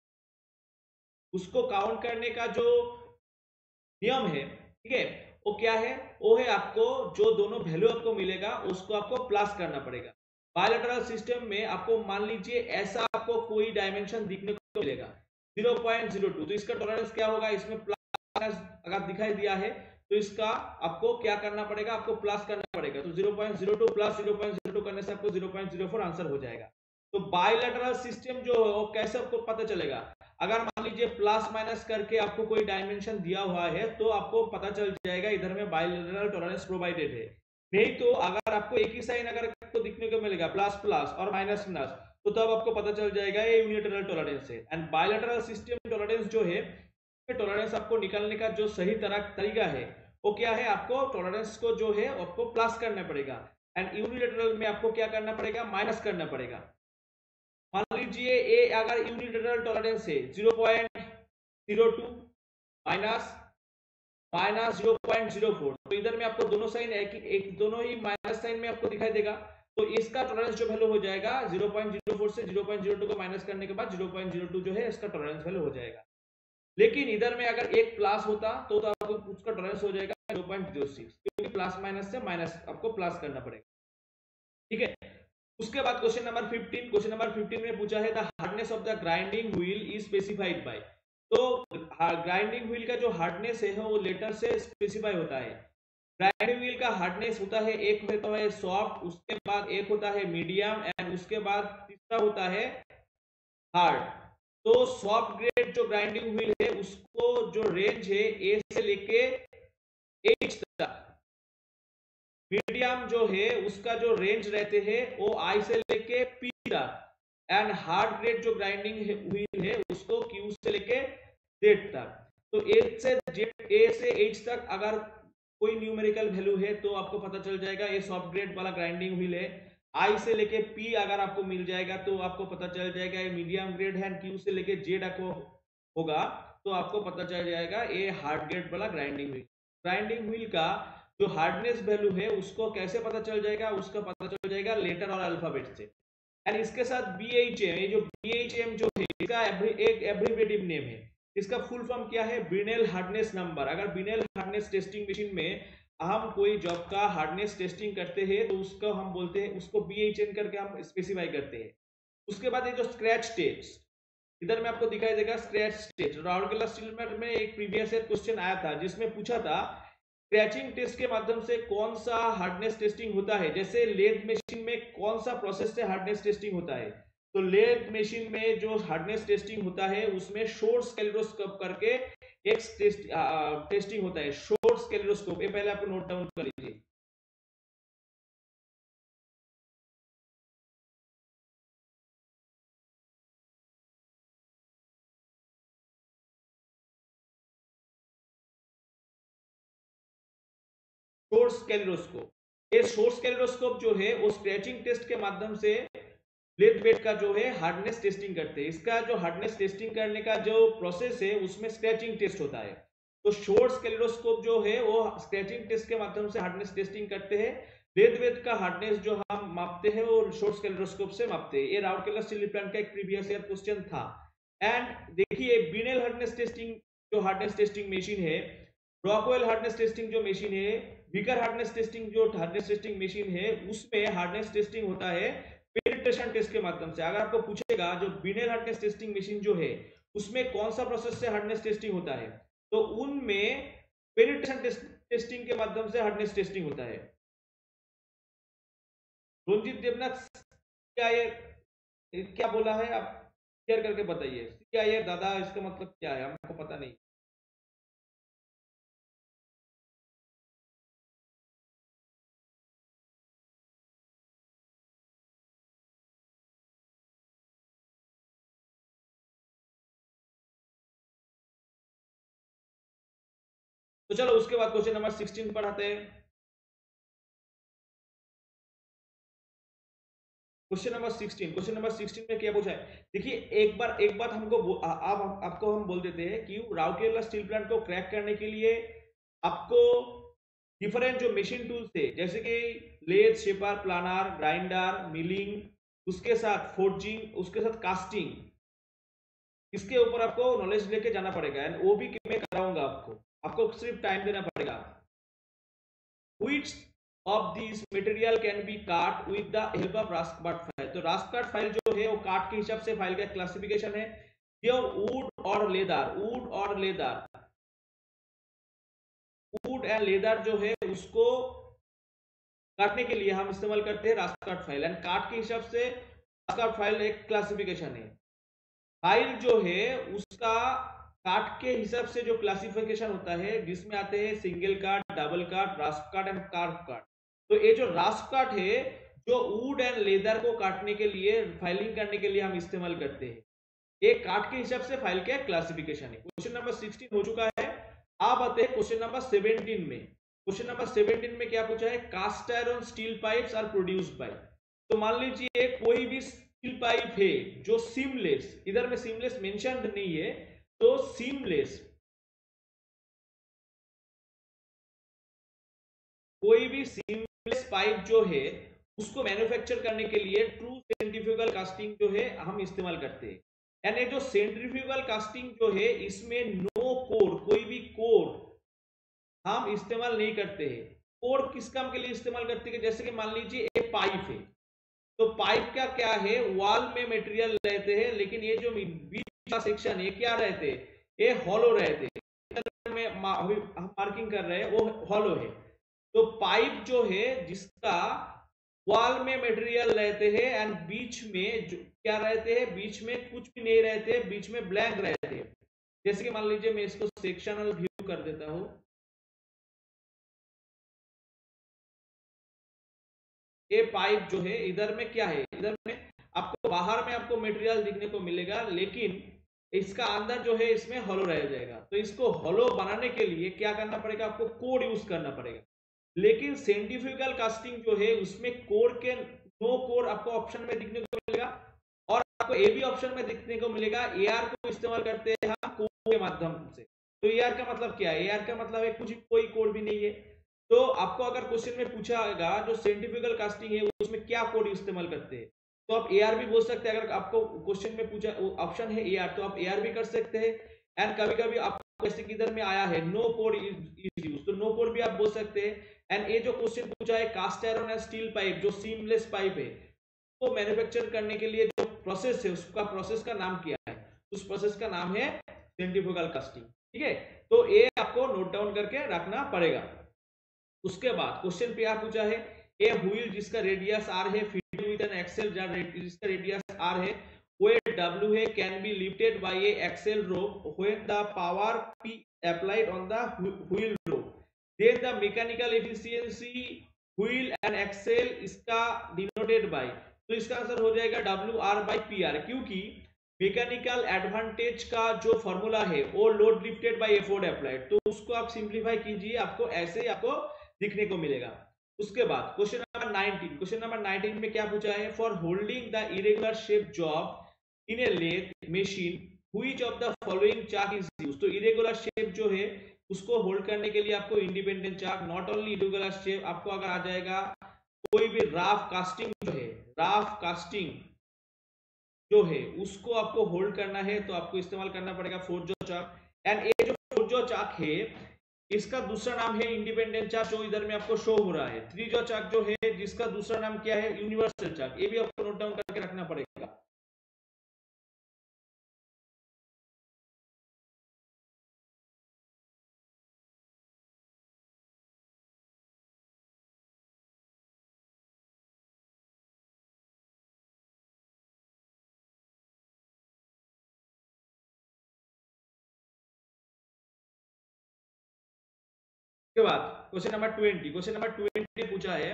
उसको काउंट करने का जो नियम है, ठीक है, वो क्या है? वो है आपको जो दोनों वैल्यू आपको मिलेगा उसको आपको प्लस करना पड़ेगा। बायलैटरल सिस्टम में आपको मान लीजिए ऐसा आपको कोई डायमेंशन दिखने को मिलेगा ज़ीरो पॉइंट ज़ीरो टू, तो इसका टॉलरेंस क्या होगा? इसमें प्लस अगर दिखाई दिया है तो इसका आपको क्या करना पड़ेगा? आपको प्लस करना पड़ेगा। तो zero point zero two plus zero point zero two करने से आपको zero point zero four answer हो जाएगा। तो बायलैटरल सिस्टम जो है वो कैसे आपको पता चलेगा? अगर मान लीजिए प्लस माइनस करके आपको कोई डायमेंशन दिया हुआ है तो आपको पता चल जाएगा इधर में बायलैटरल टॉलरेंस प्रोवाइडेड है। नहीं तो अगर आपको एक ही साइन अगर आपको दिखने को मिलेगा प्लस प्लस और माइनस माइनस, तो तब आपको पता चल जाएगा ये यूनिलैटरल टॉलरेंस है। एंड बायलैटरल सिस्टम टॉलरेंस जो है, टॉलरेंस आपको निकालने का जो सही तरह तरीका है वो क्या है? आपको टॉलरेंस को जो है आपको प्लस करना पड़ेगा एंड यूनिलैटरल में आपको क्या करना पड़ेगा? माइनस करना पड़ेगा। मान लीजिए ए अगर यूनिलैटरल टॉलरेंस है zero point zero two minus minus zero point zero four, तो इधर में आपको दोनों साइन एक, एक दोनों ही माइनस साइन में आपको दिखाई देगा। तो इसका टॉलरेंस जो वैल्यू हो जाएगा ज़ीरो पॉइंट ज़ीरो फोर से ज़ीरो पॉइंट ज़ीरो टू को माइनस करने के बाद ज़ीरो पॉइंट ज़ीरो टू जो है इसका टॉलरेंस वैल्यू हो जाएगा। लेकिन इधर में अगर एक प्लस होता तो, तो आपको उसका टॉलरेंस हो जाएगा ज़ीरो पॉइंट ज़ीरो सिक्स, क्योंकि प्लस माइनस से माइनस आपको प्लस करना पड़ेगा। ठीक है, उसके बाद question number fifteen, question number fifteen में पूछा है the hardness of the grinding wheel is specified by. तो ग्राइंडिंग व्हील का जो हार्डनेस है वो लेटर से स्पेसिफाई होता है। ग्राइंडिंग व्हील का हार्डनेस होता है, एक होता है सॉफ्ट, उसके बाद एक होता है मीडियम एंड उसके बाद तीसरा होता है हार्ड। तो सॉफ्ट ग्रेड जो ग्राइंडिंग व्हील है उसको जो रेंज है ए से लेके एच तक, मीडियम जो है उसका जो रेंज रहते हैं वो आई से लेके पी तक, एंड हार्ड ग्रेड जो ग्राइंडिंग व्हील है उसको क्यू से लेके जेड तक। तो ए से जेड, ए से एच तक अगर कोई न्यूमेरिकल वैल्यू है तो आपको पता चल जाएगा ये सॉफ्ट ग्रेड वाला ग्राइंडिंग व्हील है। आई से लेके पी अगर आपको मिल जाएगा तो आपको पता चल जाएगा ये मीडियम ग्रेड है। क्यू से लेके जेड आपको होगा तो आपको पता चल जाएगा ये हार्ड ग्रेड वाला ग्राइंडिंग व्हील। ग्राइंडिंग व्हील का जो हार्डनेस वैल्यू है उसको कैसे पता चल जाएगा? उसका पता चल जाएगा लेटर और अल्फाबेट से। एंड इसके साथ बी एच एम, ये जो बी एच एम जो है इसका एक एब्रिविएटिव नेम है। इसका फुल फॉर्म क्या है? Brinell hardness number. अगर ब्रिनेल हार्डनेस टेस्टिंग मशीन में हम कोई जॉब का हार्डनेस टेस्टिंग करते हैं तो उसको हम बोलते हैं, उसको बी एच एम करके हम स्पेसिफाई करते हैं। उसके बाद ये जो स्क्रैच टेस्ट, इधर में आपको दिखाई देगा scratch test. Rourkela steel plant में एक प्रीवियस ईयर क्वेश्चन आया था जिसमें पूछा था स्क्रैचिंग टेस्ट के माध्यम से कौन सा हार्डनेस टेस्टिंग होता है। जैसे लेथ मशीन में कौन सा प्रोसेस से हार्डनेस टेस्टिंग होता है? तो लेथ मशीन में जो हार्डनेस टेस्टिंग होता है उसमें शॉर्ट स्केलेरोस्कोप करके एक टेस्ट, आ, टेस्टिंग होता है, शॉर्ट स्केलेरोस्कोप। ये पहले आपको नोट डाउन कर लीजिए। शॉर्ट स्केलेरोस्कोप, ये शॉर्ट स्केलेरोस्कोप जो है वो स्क्रैचिंग टेस्ट के माध्यम से लेथ वेट का जो है हार्डनेस टेस्टिंग करते हैं। इसका जो हार्डनेस टेस्टिंग करने का जो प्रोसेस है उसमें स्क्रैचिंग टेस्ट होता है। तो शॉर्ट स्केलेरोस्कोप जो है वो स्क्रैचिंग टेस्ट के माध्यम से हार्डनेस टेस्टिंग करते हैं। लेद वेट का हार्डनेस जो हम मापते हैं वो शॉर्ट स्केलेरोस्कोप से मापते हैं। ये राउरकेला स्टील प्लांट का एक प्रीवियस ईयर क्वेश्चन था। एंड देखिए बिनेल हार्डनेस टेस्टिंग जो हार्डनेस टेस्टिंग मशीन है, रॉकवेल हार्डनेस टेस्टिंग जो मशीन है, विकर हार्डनेस टेस्टिंग जो हार्डनेस टेस्टिंग मशीन है, उसमें हार्डनेस टेस्टिंग होता है पेनिट्रेशन टेस्ट के माध्यम से। अगर आपको पूछेगा जो बिनेल हार्डनेस टेस्टिंग मशीन जो है उसमें कौन सा प्रोसेस से हार्डनेस टेस्टिंग होता है, तो उनमें पेनिट्रेशन टेस्ट, टेस्टिंग के माध्यम से हार्डनेस टेस्टिंग होता है। रंजीत देवनाथ क्या ये क्या बोला है आप शेयर करके बताइए। क्या ये दादा इसका मतलब क्या है, हमको पता नहीं। तो चलो उसके बाद क्वेश्चन नंबर सिक्सटीन पढ़ाते हैं। Question number sixteen question number sixteen में क्या पूछा है, देखिए एक बार एक बात हमको आप आप, आपको हम बोल देते हैं कि राउरकेला स्टील प्लांट को क्रैक करने के लिए आपको डिफरेंट जो मशीन टूल्स थे जैसे कि lathe, shaper, planer, grinder, milling, उसके साथ फोर्जिंग, उसके साथ कास्टिंग, इसके ऊपर आपको नॉलेज लेके जाना पड़ेगा। एंड वो भी मैं कराऊंगा आपको आपको सिर्फ टाइम देना पड़ेगा। Which of these material can be cut with the help of Raskart file? तो Raskart फाइल जो है वो काट के हिसाब से फाइल का क्लासिफिकेशन है। प्योर वुड और लेदर, वुड और लेदर, वुड एंड लेदर जो है उसको काटने के लिए हम इस्तेमाल करते हैं रास्कार्ट फाइल। एंड काट के हिसाब से रास्कार्ट फाइल एक क्लासिफिकेशन है। फाइल जो है उसका काट के हिसाब से जो क्लासिफिकेशन होता है जिसमें आते हैं सिंगल काट, डबल काट, रास्प काट एंड कार्व काट। तो ये जो रास्प काट है जो वुड एंड लेदर को काटने के लिए फाइलिंग करने के लिए हम इस्तेमाल करते हैं। ये काट के हिसाब से फाइल के क्लासिफिकेशन है। क्वेश्चन नंबर सिक्सटीन हो चुका है। आप आते हैं क्वेश्चन नंबर सेवनटीन में। क्वेश्चन नंबर सेवनटीन में क्या पूछा है, cast iron steel pipes are produced by. तो मान लीजिए कोई भी स्टील पाइप है जो सीमलेस, इधर में सीमलेस मेंशन नहीं है, तो सीमलेस कोई भी सीमलेस पाइप जो है उसको मैन्युफैक्चर करने के लिए ट्रू सेंट्रीफ्यूगल कास्टिंग जो है हम इस्तेमाल करते हैं। यानी जो सेंट्रीफ्यूगल कास्टिंग जो है इसमें नो कोर, कोई भी कोर हम इस्तेमाल नहीं करते हैं। कोर किस काम के लिए इस्तेमाल करते हैं, जैसे कि मान लीजिए एक पाइप है, तो पाइप का क्या है, वॉल में मटेरियल रहते हैं लेकिन ये जो बीच का सेक्शन है क्या रहते हैं, ये हॉलो रहते हैं। में अभी हम मार्किंग कर रहे हैं वो हॉलो है। तो पाइप जो है जिसका वॉल में मटेरियल रहते हैं एंड बीच में जो क्या रहते हैं, बीच में कुछ भी नहीं रहते, बीच में ब्लैंक रहते हैं। जैसे कि मान लीजिए मैं इसको सेक्शनल व्यू कर देता हूं। ये पाइप जो है इधर में क्या है, इधर में आपको बाहर में आपको मटेरियल दिखने को मिलेगा लेकिन इसका अंदर जो है इसमें हॉलो रह जाएगा। तो इसको हॉलो बनाने के लिए क्या करना पड़ेगा, आपको कोड यूज करना पड़ेगा। लेकिन सेंट्रीफ्यूगल कास्टिंग जो है उसमें कोड के नो कोड आपको ऑप्शन में दिखने को मिलेगा और आपको ए भी ऑप्शन में दिखने को मिलेगा। एआर को इस्तेमाल करते हैं हम कोड के माध्यम से। तो एआर का मतलब क्या है, एआर का मतलब है कुछ कोई कोड भी नहीं है। तो आपको अगर क्वेश्चन में पूछा होगा जो सेंट्रीफ्यूगल कास्टिंग है उसमें क्या कोड इस्तेमाल करते हैं, तो आप एआर भी बोल सकते हैं। अगर आपको क्वेश्चन में पूछा ऑप्शन है एआर तो आप एआर भी कर सकते हैं। एंड कभी कभी आपको जैसे कि इधर में आया है नो कोड इज यूज्ड, तो नो कोड भी आप बोल सकते हैं। एंड ये जो क्वेश्चन पूछा है cast iron and steel pipe जो सीमलेस पाइप है वो मैन्युफैक्चर करने के लिए जो प्रोसेस है उसका प्रोसेस का नाम क्या है, उस प्रोसेस का नाम है सेंट्रीफ्यूगल कास्टिंग। ठीक है, तो ये आपको नोट डाउन करके रखना पड़ेगा। उसके बाद क्वेश्चन पे आप पूछा है ए व्हील जिसका रेडियस आर है फिटेड विद एन एक्सेल जिसका रेडियस आर है, वेट डब्ल्यू है, can be lifted by a axle rope when the power P applied on the wheel rope, then the mechanical efficiency wheel and axle इसका डिनोटेड बाय। तो इसका आंसर हो जाएगा W R by P R, क्योंकि मैकेनिकल एडवांटेज का जो फॉर्मूला है वो load lifted by effort applied. तो उसको आप सिंप्लीफाई कीजिए, आपको ऐसे ही आपको दिखने को मिलेगा। उसके बाद question number nineteen question number nineteen में क्या पूछा है, for holding the irregular shape job in a lathe machine which of the following chart is used. तो इरेगुलर शेप जो है उसको होल्ड करने के लिए आपको independent chuck, not only irregular shape, आपको अगर आ जाएगा कोई भी राफ कास्टिंग जो है, राफ कास्टिंग जो है उसको आपको होल्ड करना है तो आपको इस्तेमाल करना पड़ेगा फोर्जो चाक। एंड ये जो फोर्जो चाक है इसका दूसरा नाम है इंडिपेंडेंट चाक, जो इधर में आपको शो हो रहा है। थ्रीजो चाक जो है जिसका दूसरा नाम क्या है, यूनिवर्सल चाक, ये भी आपको नोट डाउन करके रखना पड़ेगा। के बाद question number twenty, question number twenty पूछा है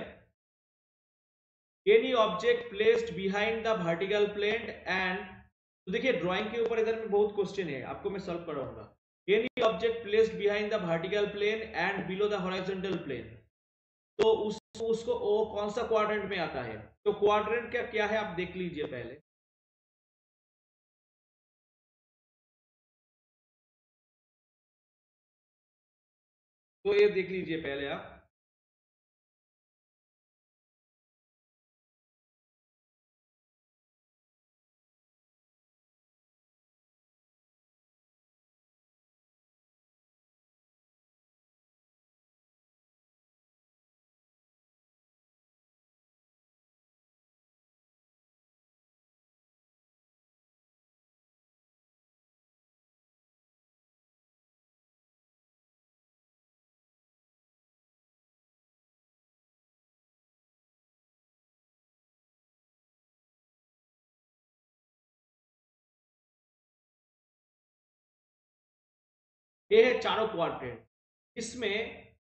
any object placed behind the vertical plane and, तो देखिए ड्राइंग के ऊपर इधर में बहुत क्वेश्चन है, आपको मैं सॉल्व कराऊंगा। Any object placed behind the vertical plane and below the horizontal plane, तो उस, उसको वो कौन सा क्वाड्रेंट में आता है? तो क्वाड्रेंट क्या क्या है आप देख लीजिए पहले। तो ये देख लीजिए पहले आप, ये है चारों क्वाड्रेंट। इसमें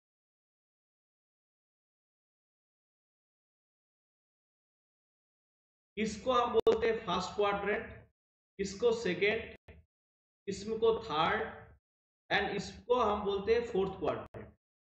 इसको हम बोलते हैं फर्स्ट क्वाड्रेंट, इसको सेकेंड, इसको थर्ड एंड इसको हम बोलते हैं फोर्थ क्वाड्रेंट।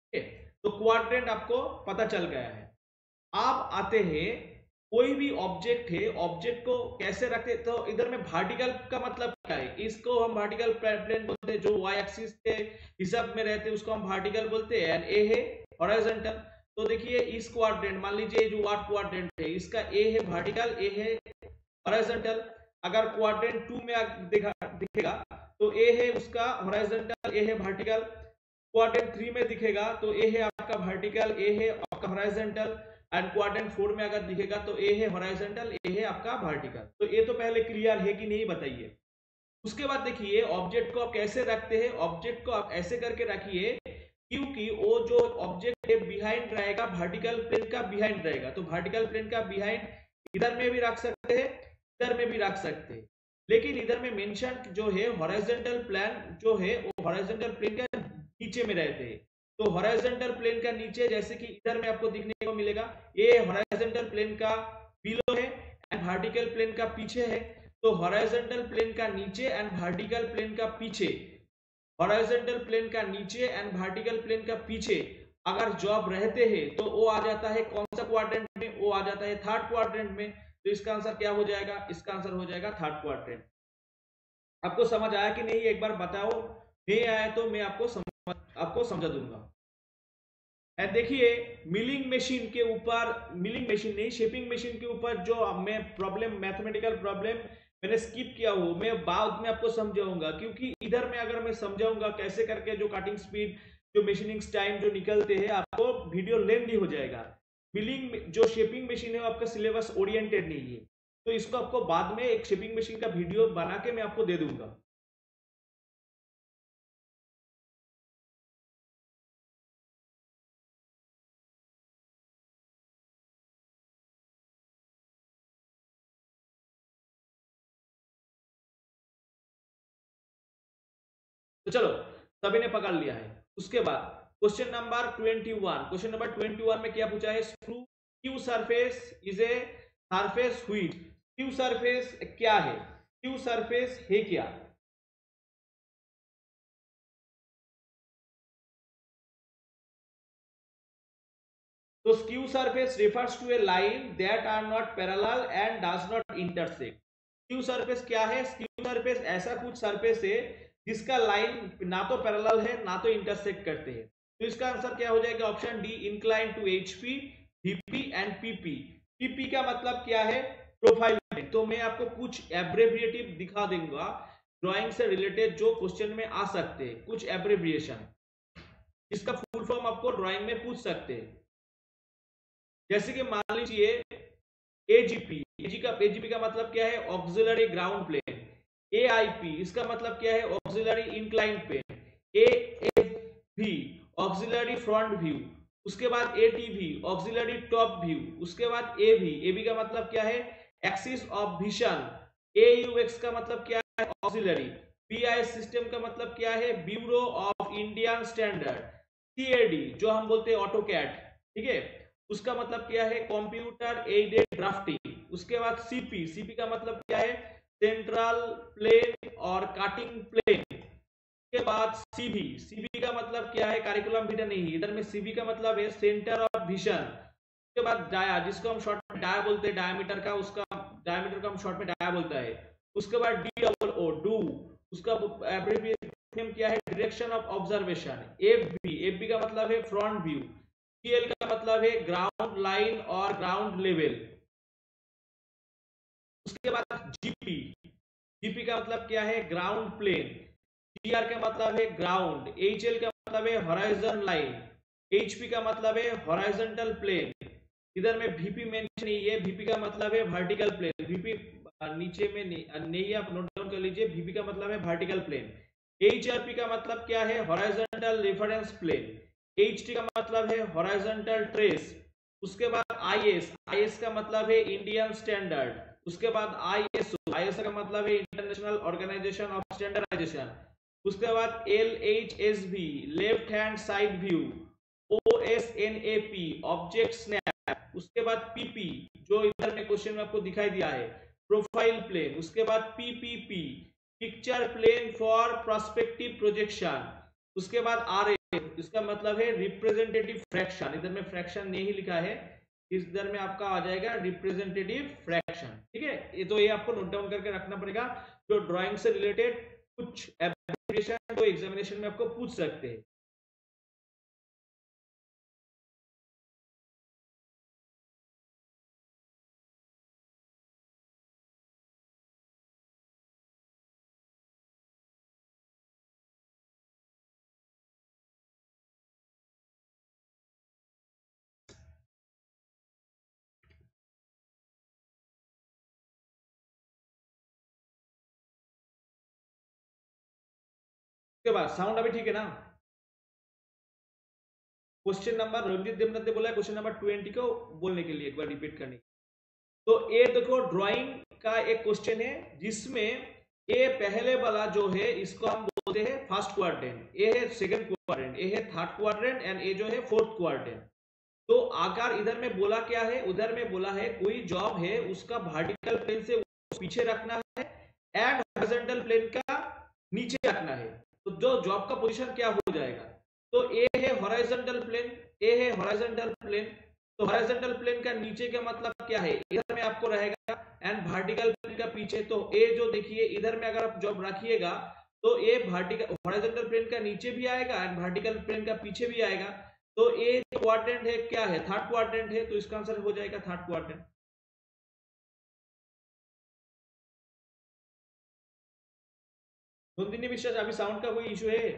तो क्वाड्रेंट आपको पता चल गया है। आप आते हैं कोई भी ऑब्जेक्ट है, ऑब्जेक्ट को कैसे रखते, तो इधर में वर्टिकल का मतलब क्या है, इसको हम वर्टिकल प्लेन बोलते हैं, जो वाई एक्सिस के हिसाब में रहते हैं उसको हम वर्टिकल बोलते हैं। एंड ए है हॉरिजॉन्टल, तो देखिए इस क्वाड्रेंट, मान लीजिए जो वाट क्वाड्रेंट है इसका ए है वर्टिकल, ए है हॉरिजॉन्टल। अगर क्वाड्रेंट टू में दिखेगा तो ए है उसका हॉरिजॉन्टल, ए है वर्टिकल। क्वाड्रेंट थ्री में दिखेगा तो ए है आपका वर्टिकल, ए है आपका हॉरिजॉन्टल। एंड क्वाड्रेंट फोर में अगर दिखेगा तो ए है हॉरिजॉन्टल, ए है आपका वर्टिकल। तो ये तो पहले क्लियर है कि नहीं बताइए। उसके बाद देखिए ऑब्जेक्ट को आप कैसे रखते हैं, ऑब्जेक्ट को आप ऐसे करके रखिए क्योंकि वो जो ऑब्जेक्ट है बिहाइंड रहेगा, वर्टिकल प्लेन का बिहाइंड रहेगा, तो वर्टिकल प्लेन का बिहाइंड इधर में भी रख सकते हैं, इधर में भी रख सकते हैं। लेकिन इधर में मेंशन जो है हॉरिजॉन्टल प्लेन जो है वो हॉरिजॉन्टल प्लेन का नीचे में रहते हैं। तो हॉरिजॉन्टल प्लेन का नीचे, जैसे कि इधर में आपको दिखने को मिलेगा, ये हॉरिजॉन्टल प्लेन का बिलो है एंड वर्टिकल प्लेन का पीछे है। तो हॉरिजॉन्टल प्लेन का नीचे एंड वर्टिकल प्लेन का पीछे, हॉरिजॉन्टल प्लेन का नीचे एंड वर्टिकल प्लेन का पीछे अगर जॉब रहते हैं तो वो आ जाता है कौन सा क्वाड्रेंट में, वो आ जाता है थर्ड क्वाड्रेंट में। तो इसका आंसर क्या हो जाएगा, इसका आंसर हो जाएगा थर्ड क्वाड्रेंट। आपको समझ आया कि नहीं एक बार बताओ, नहीं आया तो मैं आपको समझ आपको समझा दूंगा। एंड देखिए मिलिंग मशीन के ऊपर, मिलिंग मशीन नहीं शेपिंग मशीन के ऊपर जो मैं प्रॉब्लम, मैथमेटिकल प्रॉब्लम मैंने स्किप किया हो, मैं बाद में आपको समझाऊंगा। क्योंकि इधर में अगर मैं समझाऊंगा कैसे करके जो कटिंग स्पीड, जो मशीनिंग टाइम जो निकलते हैं, आपको वीडियो लेंथी हो जाएगा। मिलिंग जो शेपिंग मशीन है आपका सिलेबस ओरिएंटेड नहीं है, तो इसको आपको बाद में एक शेपिंग मशीन का वीडियो बना के मैं आपको दे दूंगा। तो चलो सभी ने पकड़ लिया है। उसके बाद question number twenty one, question number twenty one में क्या पूछा है, skew surface is a surface which, skew surface क्या है, क्यू सरफेस है क्या? तो skew surface refers to a line that are not parallel and does not intersect। Skew surface क्या है, स्क्यू सरफेस ऐसा कुछ सरफेस है जिसका लाइन ना तो पैरेलल है ना तो इंटरसेक्ट करते हैं। तो इसका आंसर क्या हो जाएगा? Option D, incline to HP, VP and PP. PP का मतलब क्या है? Profile plane. तो मैं आपको कुछ एब्रेविएटिव दिखा दूंगा ड्राइंग से रिलेटेड जो क्वेश्चन में आ सकते हैं, कुछ एब्रेविएशन इसका फुल फॉर्म आपको ड्राइंग में पूछ सकते हैं। जैसे कि मान लीजिए एजीपी, एजी का एजीपी का मतलब क्या है? Auxiliary ground plane. एआईपी इसका मतलब क्या है? Auxiliary incline plane. AFV auxiliary front view. उसके बाद एटीवी ऑक्सिलरी टॉप व्यू। उसके बाद एवी, एवी का मतलब क्या है? Axis of vision. एयूएक्स का मतलब क्या है? ऑक्सिलरी। बीआईएस सिस्टम का मतलब क्या है? Bureau of Indian standard. CAD जो हम बोलते हैं ऑटो कैड, ठीक है, उसका मतलब क्या है? Computer aided drafting. उसके बाद सीपी, सीपी का मतलब क्या है? सेंट्रल प्लेन और कटिंग प्लेन। के बाद सीवी, सीवी का मतलब क्या है? करिकुलम विटा नहीं, इधर में सीवी का मतलब है सेंटर ऑफ विजन। उसके बाद डाया, जिसको हम शॉर्ट में डाया बोलते हैं, डायमीटर का, उसका डायमीटर का हम शॉर्ट में डाया बोलता है। उसके बाद डी डबल ओ, डू, उसका एब्रिविएशन क्या है? Direction of observation. FB, FB का मतलब है फ्रंट व्यू। टीएल का मतलब है ग्राउंड लाइन और ग्राउंड लेवल। उसके बाद जीपी, जीपी का मतलब क्या है? Ground plane. टीआर का मतलब है ग्राउंड। एचएल का मतलब है हॉराइजन लाइन। एचपी का मतलब है हॉराइजॉन्टल प्लेन। इधर में वीपी मेंशन नहीं है, वीपी का मतलब है वर्टिकल प्लेन। वीपी नीचे में नहीं, आप नोट डाउन कर लीजिए, वीपी का मतलब है वर्टिकल प्लेन। एचआरपी का मतलब क्या है? Horizontal reference plane. एचटी का मतलब है हॉराइजॉन्टल ट्रेस। उसके बाद आईएस, आईएस का मतलब है इंडियन स्टैंडर्ड। उसके बाद आईएसओ, आईएसओ का मतलब है इंटरनेशनल ऑर्गेनाइजेशन ऑफ स्टैंडर्डाइजेशन। उसके बाद L H S B, left hand side view. O S N A P, object snap. उसके बाद पीपी जो इधर में क्वेश्चन में आपको दिखाई दिया है, प्रोफाइल प्लेन। उसके बाद PPP, picture plane for prospective projection. उसके बाद आर, इसका मतलब है रिप्रेजेंटेटिव फ्रैक्शन। इधर में फ्रैक्शन नहीं लिखा है, इधर में आपका आ जाएगा रिप्रेजेंटेटिव फ्रैक्शन, ठीक है। ये तो ये आपको नोट डाउन करके रखना पड़ेगा, जो ड्राइंग से रिलेटेड कुछ एब्रिविएशन जो एग्जामिनेशन में आपको पूछ सकते हैं। उसके बाद साउंड अभी ठीक है ना? क्वेश्चन नंबर रंजीत देवनाथ ने बोला क्वेश्चन नंबर ट्वेंटी को बोलने के लिए, एक बार रिपीट करने। तो ये देखो ड्राइंग का एक क्वेश्चन है जिसमें ये पहले वाला जो है इसको हम बोलते हैं फर्स्ट क्वाड्रेंट, ये है सेकंड क्वाड्रेंट, ये है थर्ड क्वाड्रेंट एंड ये जो है फोर्थ क्वाड्रेंट। तो आकार इधर में बोला क्या है? उधर में बोला है कोई जॉब है उसका वर्टिकल प्लेन से पीछे रखना है एंड हॉरिजॉन्टल प्लेन का नीचे रखना है। तो जो जॉब का पोजीशन क्या हो जाएगा? तो ए है हॉरिजॉन्टल प्लेन, ए है हॉरिजॉन्टल प्लेन। तो हॉरिजॉन्टल प्लेन का नीचे का मतलब क्या है? इधर में आपको रहेगा एंड वर्टिकल प्लेन का पीछे। तो ए जो देखिए इधर में अगर आप जॉब रखिएगा तो ए वर्टिकल हॉरिजॉन्टल प्लेन का नीचे भी आएगा एंड वर्टिकल प्लेन का पीछे भी आएगा। तो ए क्वाड्रेंट है क्या है? थर्ड क्वाड्रेंट है, तो इसका आंसर हो जाएगा थर्ड क्वाड्रेंट। नंदिनी विश्वास, अभी साउंड का कोई इशू है?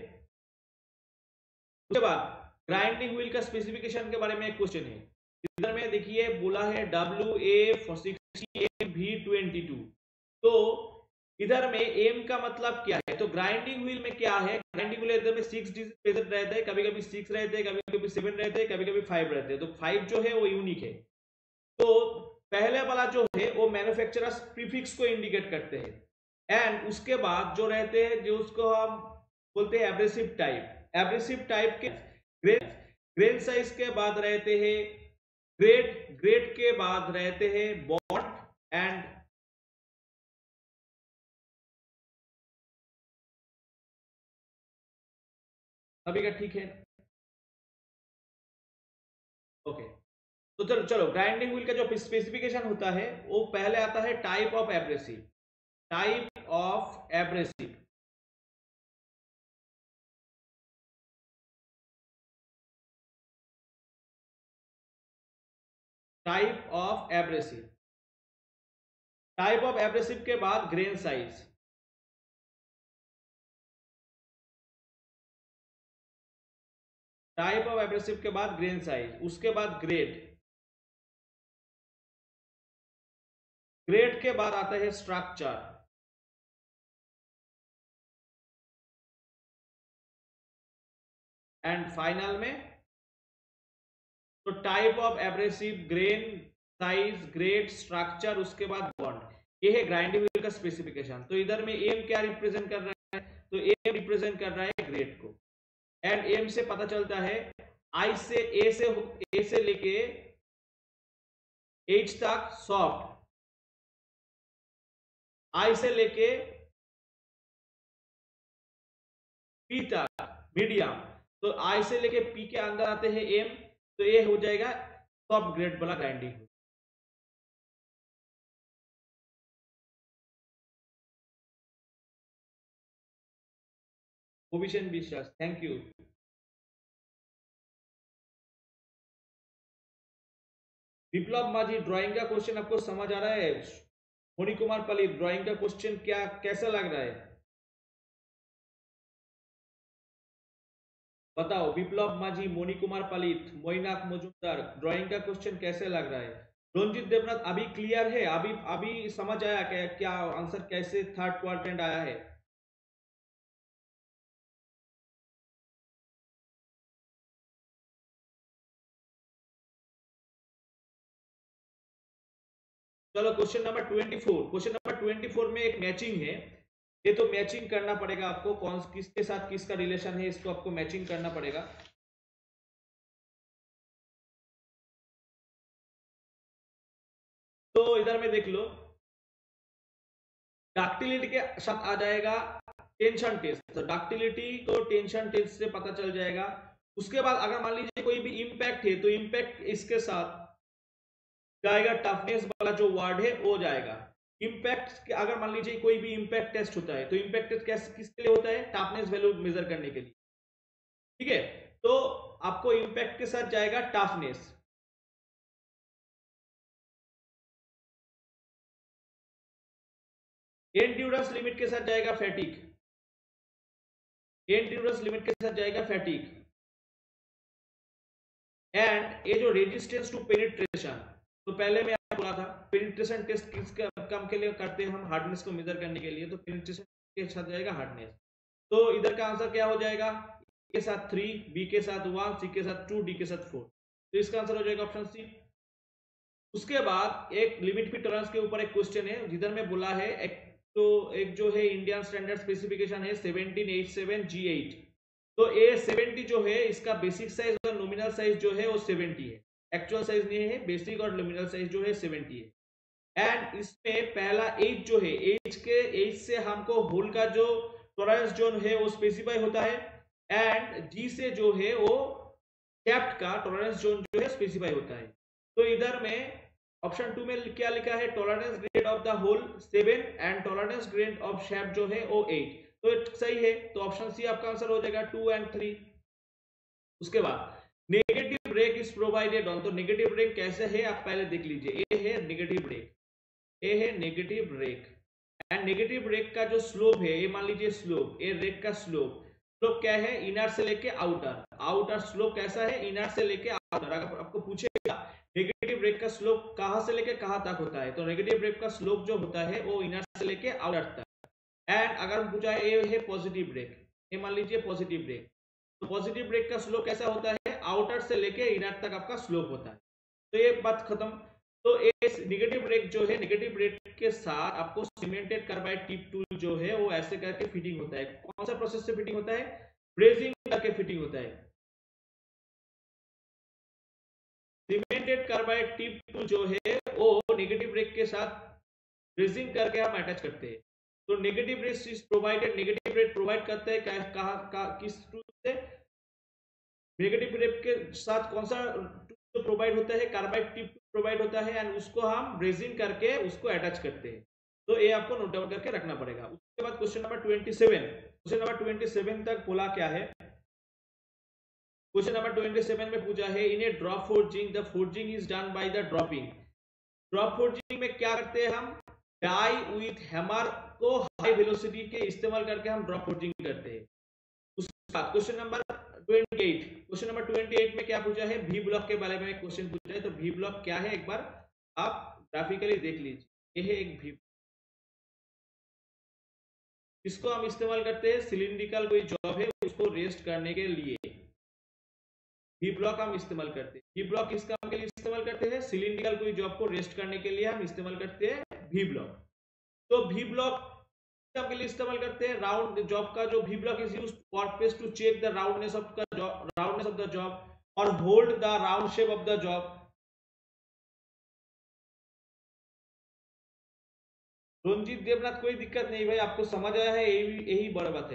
उसके बाद ग्राइंडिंग व्हील का स्पेसिफिकेशन के बारे में एक क्वेश्चन है। इधर में देखिए बोला है W A sixty M V twenty two. तो इधर में एम का मतलब क्या है? तो ग्राइंडिंग व्हील में क्या है? ग्राइंडिंग व्हील इधर में सिक्स डिजिट प्रेजेंट रहते हैं, कभी कभी सिक्स रहते हैं, कभी कभी सेवन रहते हैं, कभी कभी फाइव रहते हैं। तो फाइव जो है वो यूनिक है। तो पहले वाला जो है वो मैन्युफैक्चरर्स प्रीफिक्स को इंडिकेट करते हैं एंड उसके बाद जो रहते हैं जो उसको हम बोलते हैं एब्रेसिव टाइप। एब्रेसिव टाइप के ग्रेन ग्रेन साइज के बाद रहते हैं ग्रेड, ग्रेड के बाद रहते हैं बॉन्ड एंड अभी का ठीक है, ओके। तो चलो चलो ग्राइंडिंग व्हील का जो स्पेसिफिकेशन होता है वो पहले आता है type of abrasive, type of abrasive. Type of abrasive, type of abrasive के बाद grain size, type of abrasive के बाद ग्रेन साइज, उसके बाद ग्रेड, ग्रेड के बाद आता है स्ट्रक्चर, एंड फाइनल में तो type of abrasive, grain size, grade, structure, उसके बाद बॉन्ड, ये है ग्राइंडिंग व्हील का स्पेसिफिकेशन। तो इधर में एम क्या रिप्रेजेंट कर रहा है, तो एम रिप्रेजेंट कर रहा है ग्रेड को, एंड एम से पता चलता है आई से ए से ए से लेके एच तक सॉफ्ट, आई से लेके पी तक मीडियम, तो आई से लेके पी के अंदर आते हैं एम, तो ये हो जाएगा सॉफ्ट ग्रेड वाला grinding. Obishan Biswas, thank you. विप्लव माझी, ड्राइंग का क्वेश्चन आपको समझ आ रहा है? मोनी कुमार पलित, ड्राइंग का क्वेश्चन क्या कैसा लग रहा है बताओ? विप्लव माझी, मोनी कुमार पलित, मोइनाक मजुमदार, ड्राइंग का क्वेश्चन कैसे लग रहा है? रंजित देवनाथ, अभी क्लियर है? अभी अभी समझ आया क्या क्या आंसर कैसे थर्ड क्वाड्रेंट आया है? चलो question number twenty four, question number twenty four में एक मैचिंग है, ये तो मैचिंग करना पड़ेगा आपको, कौन किसके साथ किसका रिलेशन है इसको आपको मैचिंग करना पड़ेगा। तो इधर में देख लो, डक्टिलिटी के साथ आ जाएगा टेंशन टेस्ट, तो डक्टिलिटी को टेंशन टेस्ट से पता चल जाएगा। उसके बाद अगर मान लीजिए कोई भी इंपैक्ट है तो इंपैक्ट इसके साथ जाएगा, टफनेस वाला जो वर्ड है वो जाएगा। इंपैक्ट अगर मान लीजिए कोई भी इंपैक्ट टेस्ट होता है तो इंपैक्ट टेस्ट कैसे किसके लिए होता है? टफनेस वैल्यू मेजर करने के लिए, ठीक है? तो आपको इंपैक्ट के साथ जाएगा टफनेस, एंड्योरेंस लिमिट के साथ जाएगा फैटिग, एंड्योरेंस लिमिट के साथ जाएगा फैटिग, एंड ये जो रेजिस्टेंस टू पेनिट्रेशन, तो पहले मैं आपको बोला था पेनिट्रेशन टेस्ट किसके कम के लिए करते हैं हम? हार्डनेस को मेजर करने के लिए, तो पेनिट्रेशन के साथ जाएगा हार्डनेस। तो इधर का आंसर क्या हो जाएगा? ए के साथ थ्री, बी के साथ वन, सी के साथ टू, डी के साथ फोर, तो इसका आंसर हो जाएगा ऑप्शन सी। उसके बाद एक लिमिट फिट टॉलरेंस के ऊपर एक क्वेश्चन है जिधर में बोला है एक, तो एक जो है इंडियन स्टैंडर्ड स्पेसिफिकेशन है seventeen eighty seven G eight, तो ए सेवेंटी जो है इसका बेसिक साइज और नॉमिनल साइज जो है वो सेवेंटी है, एक्चुअल साइज नहीं है, बेसिक और नॉमिनल साइज जो है सेवेंटी है। एंड इसमें पहला एज जो है, एज के एज से हमको होल का जो टॉलरेंस जोन है वो स्पेसिफाई होता है, एंड जी से जो है वो कैप्ट का टॉलरेंस जोन जो है स्पेसिफाई होता है। तो इधर में ऑप्शन टू में क्या लिखा है? Tolerance grade of the hole seven and tolerance grade of shape जो है वो एट, तो सही है, तो ऑप्शन सी आपका आंसर हो जाएगा टू एंड थ्री। उसके बाद negative break is provided on, तो नेगेटिव ब्रेक कैसे है आप पहले देख लीजिए। ए है नेगेटिव ब्रेक, ए है negative break, and negative break का जो स्लोप है, ये मान लीजिए स्लोप, ए ब्रेक का स्लोप, स्लोप क्या है? इनर से लेके आउटर, आउटर स्लोप कैसा है? इनर से लेके आउटर। अगर आपको पूछेगा नेगेटिव ब्रेक का स्लोप कहां से लेके कहां तक होता है, तो नेगेटिव ब्रेक का स्लोप जो होता है वो इनर से लेके आउटर तक। एंड अगर पूछा है ये है पॉजिटिव ब्रेक, ये मान लीजिए पॉजिटिव ब्रेक, तो पॉजिटिव ब्रेक का स्लोप कैसा होता है? आउटर से लेके इनर तक आपका स्लोप होता है। तो ये बात खत्म। तो इस नेगेटिव ब्रेक जो है, नेगेटिव ब्रेक के साथ आपको सीमेंटेड कार्बाइड टिप टूल जो है वो ऐसे करके फिटिंग होता है। कौन सा प्रोसेस से फिटिंग होता है? ब्रेजिंग करके फिटिंग होता है। सीमेंटेड कार्बाइड टिप टूल जो है वो नेगेटिव ब्रेक के साथ ब्रेजिंग करके हम अटैच करते हैं। तो negative break is provided, negative break provide करते हैं कहां का, किस टूल से? नेगेटिव ब्रेक के साथ कौन सा टूल प्रोवाइड होता है? कार्बाइड टिप प्रोवाइड होता है, एंड उसको हम ब्रेजिंग करके उसको अटैच करते हैं। तो ये आपको नोट डाउन करके रखना पड़ेगा। उसके बाद question number twenty seven, question number twenty seven तक बोला क्या है? क्वेश्चन नंबर ट्वेंटी सेवन में पूछा है in a drop forging the forging is done by the dropping. Drop forging में क्या करते हैं हम, डाई विथ हैमर को हाई वेलोसिटी के इस्तेमाल करके हम ड्रॉप फोर्जिंग करते हैं। उसके बाद क्वेश्चन नंबर अट्ठाईस, क्वेश्चन नंबर अट्ठाईस में क्या पूछा है, वी ब्लॉक के बारे में क्वेश्चन पूछा है। तो वी ब्लॉक क्या है एक बार आप ग्राफिकली देख लीजिए, ये है एक वी। इसको हम इस्तेमाल करते हैं सिलिंड्रिकल कोई जॉब है उसको रेस्ट करने के लिए, वी ब्लॉक हम इस्तेमाल करते हैं। वी ब्लॉक किस काम के लिए इस्तेमाल करते हैं, सिलिंड्रिकल कोई जॉब को रेस्ट करने के लिए हम इस्तेमाल करते हैं वी ब्लॉक। तो वी ब्लॉक के लिए इस्तेमाल करते हैं राउंड जॉब का, जो V block is used workpiece to check the roundness of the job, roundness of the job और hold the round shape of the job. Ranjit Debnath कोई दिक्कत नहीं भाई, आपको समझ आया है, यही यही बड़ा बात है।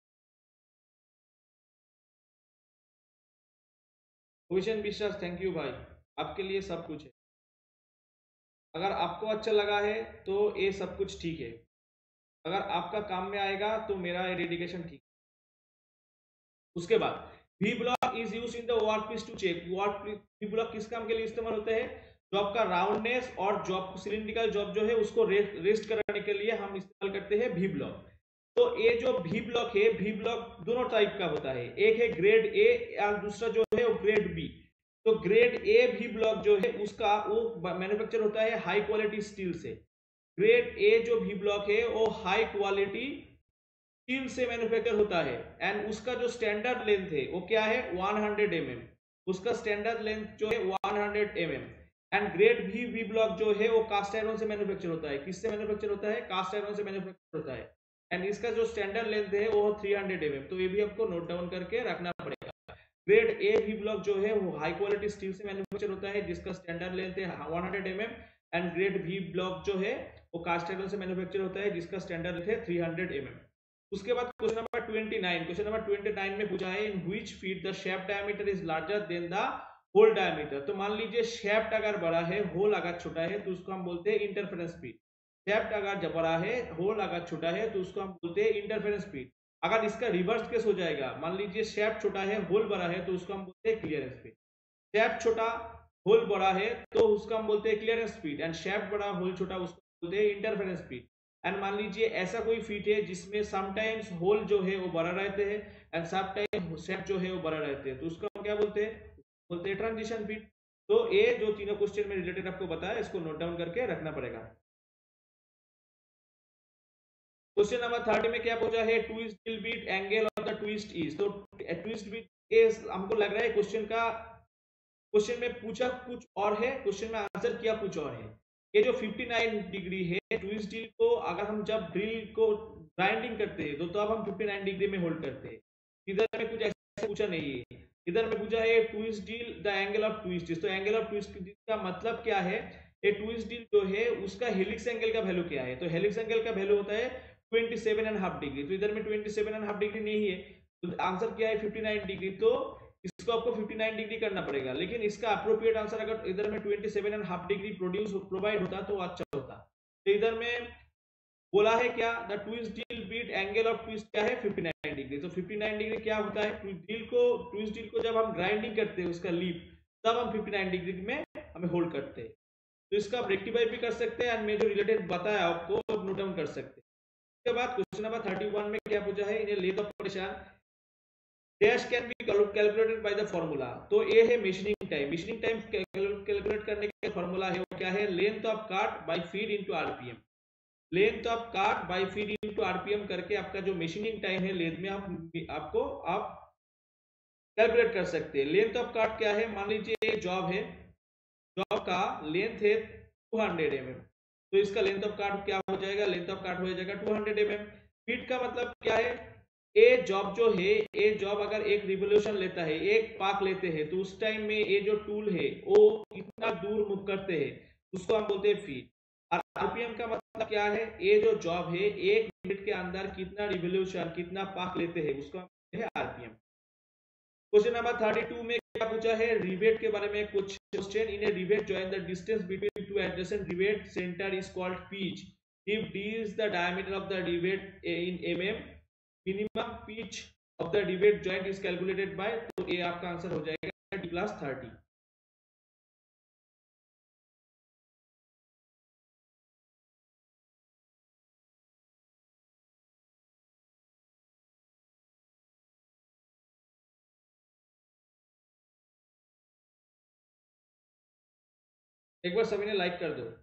क्वेश्चन विश्वास थैंक यू भाई, आपके लिए सब कुछ है। अगर आपको अच्छा लगा है तो ये सब कुछ ठीक है, अगर आपका काम में आएगा तो मेरा ये डेडिकेशन ठीक। उसके बाद V block is used in the workpiece to check, work V block किस काम के लिए इस्तेमाल होता है, जॉब का राउंडनेस और जॉब सिलिंड्रिकल जॉब जो है उसको रे, रेस्ट कराने के लिए हम इस्तेमाल करते हैं वी ब्लॉक। तो ये जो वी ब्लॉक है, वी ब्लॉक दोनों टाइप का होता है, एक है ग्रेड ए और दूसरा जो है वो ग्रेड बी। तो ग्रेड ए वी ब्लॉक जो है उसका वो मैन्युफैक्चर होता है हाई क्वालिटी स्टील से। ग्रेड ए जो वी ब्लॉक है वो हाई क्वालिटी स्टील से मैन्युफैक्चर होता है एंड उसका जो स्टैंडर्ड लेंथ है वो क्या है हंड्रेड एम एम, उसका स्टैंडर्ड लेंथ जो है hundred M M. And grade B V block जो है वो कास्ट आयरन से मैन्युफैक्चर होता है, किससे मैन्युफैक्चर होता है, कास्ट आयरन से मैन्युफैक्चर होता है एंड इसका जो स्टैंडर्ड लेंथ है वो थ्री हंड्रेड एम एम। तो ये भी आपको नोट डाउन करके रखना पड़ेगा। ग्रेड ए वी ब्लॉक जो है वो हाई क्वालिटी स्टील से मैन्युफैक्चर होता है जिसका स्टैंडर्ड लेंथ है hundred M M and grade B block जो है वो कास्ट आयरन से मैन्युफैक्चर होता है जिसका स्टैंडर्ड लेंथ है थ्री हंड्रेड एम एम। उसके बाद question number twenty nine, question number twenty nine में पूछा है in which fit the shaft diameter is larger than the hole diameter. तो मान लीजिए शेफ्ट अगर बड़ा है होल अगर छोटा है तो उसको हम बोलते हैं इंटरफेरेंस स्पीड। शेफ्ट अगर जब बड़ा है होल अगर छोटा है तो उसको हम बोलते हैं इंटरफेरेंस स्पीड। अगर इसका रिवर्स केस हो जाएगा, मान लीजिए शेफ्ट छोटा है होल बड़ा है तो उसको हम बोलते हैं क्लियरेंस स्पीड। शेफ्ट छोटा होल बड़ा है तो उसका हम बोलते हैं क्लियरेंस स्पीड एंड शेफ्ट बड़ा होल छोटा उसको बोलते हैं इंटरफेरेंस स्पीड। एंड मान लीजिए ऐसा कोई फीट है जिसमें समटाइम्स होल जो है वो बड़ा रहते हैं एंड समटाइम शेफ्ट जो है वो बड़ा रहते हैं तो उसको हम क्या बोलते हैं, बोलते हैं ट्रांजिशन फीट। तो ये जो तीनों क्वेश्चन में रिलेटेड आपको बताया इसको नोट डाउन करके रखना पड़ेगा। क्वेश्चन नंबर थर्टी में क्या पूछा है, twist drill bit angle of the twist is. तो ट्विस्ट बीट इज हमको लग रहा है क्वेश्चन का, क्वेश्चन में पूछा कुछ और है, क्वेश्चन में आंसर किया कुछ और है। ये जो उनसठ डिग्री है ट्विस्ट ड्रिल को अगर हम जब ड्रिल को ग्राइंडिंग करते हैं तो तब हम उनसठ डिग्री में होल्ड करते हैं। इधर में कुछ ऐसा पूछा नहीं है, इधर में पूछा है twist drill the angle of twist. तो एंगल ऑफ ट्विस्ट का मतलब क्या है, ये ट्विस्ट ड्रिल जो है उसका हेलिक्स एंगल का वैल्यू क्या है। तो हेलिक्स एंगल का वैल्यू होता है twenty seven and half degree. तो इधर में twenty seven and half degree नहीं है तो आंसर क्या है उनसठ डिग्री। तो इसको आपको उनसठ डिग्री करना पड़ेगा, लेकिन इसका अप्रोप्रिएट आंसर अगर इधर में twenty seven and half degree produce provide होता तो अच्छा होता। तो इधर में बोला है क्या, the twist drill bit angle of twist क्या है उनसठ डिग्री। तो उनसठ डिग्री क्या होता है, ड्रिल को ट्विस्ट ड्रिल को जब हम ग्राइंडिंग करते हैं उसका लीफ तब हम उनसठ डिग्री में हमें होल्ड करते हैं। तो इसका आप रेक्टिफाई भी कर सकते हैं एंड मैं जो रिलेटेड बताया आपको नोट डाउन कर सकते हैं। उसके बाद क्वेश्चन नंबर थर्टी वन में क्या पूछा है, इन लेंथ ऑफ परेशान dash can be calculated by the formula. तो ये है machining time, machining time calculate करने का फार्मूला है वो क्या है, length of cut by feed into RPM. Length of cut by feed into RPM करके आपका जो मशीनिंग टाइम है लेंथ में आप आपको आप कैलकुलेट कर सकते हैं। लेंथ ऑफ काट क्या है, मान लीजिए ये जॉब है, जॉब का लेंथ है टू हंड्रेड एम एम। तो इसका लेंथ ऑफ काट क्या हो जाएगा, लेंथ ऑफ काट हो जाएगा two hundred M M. Feed का मतलब क्या है, ए जॉब जो है ए जॉब अगर एक रिवोल्यूशन लेता है, एक पाक लेते हैं तो उस टाइम में ये जो टूल है वो कितना दूर मूव करते हैं उसको हम बोलते हैं फीट। और आरपीएम का मतलब क्या है, ये जो जॉब है एक मिनट के अंदर कितना रिवोल्यूशन कितना पाक लेते हैं उसको हम बोलते हैं RPM. Question number thirty two में क्या पूछा है, रिवेट के बारे में कुछ question. In a rivet join the distance between two adjacent rivet centre is called pitch if D is the diameter of the rivet in MM. Minimum pitch of the debate joint is calculated by, तो ये आपका आंसर हो जाएगा डी प्लस थर्टी। एक बार सभी ने लाइक कर दो,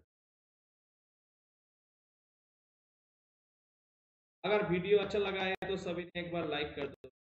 अगर वीडियो अच्छा लगा है तो सभी ने एक बार लाइक कर दो।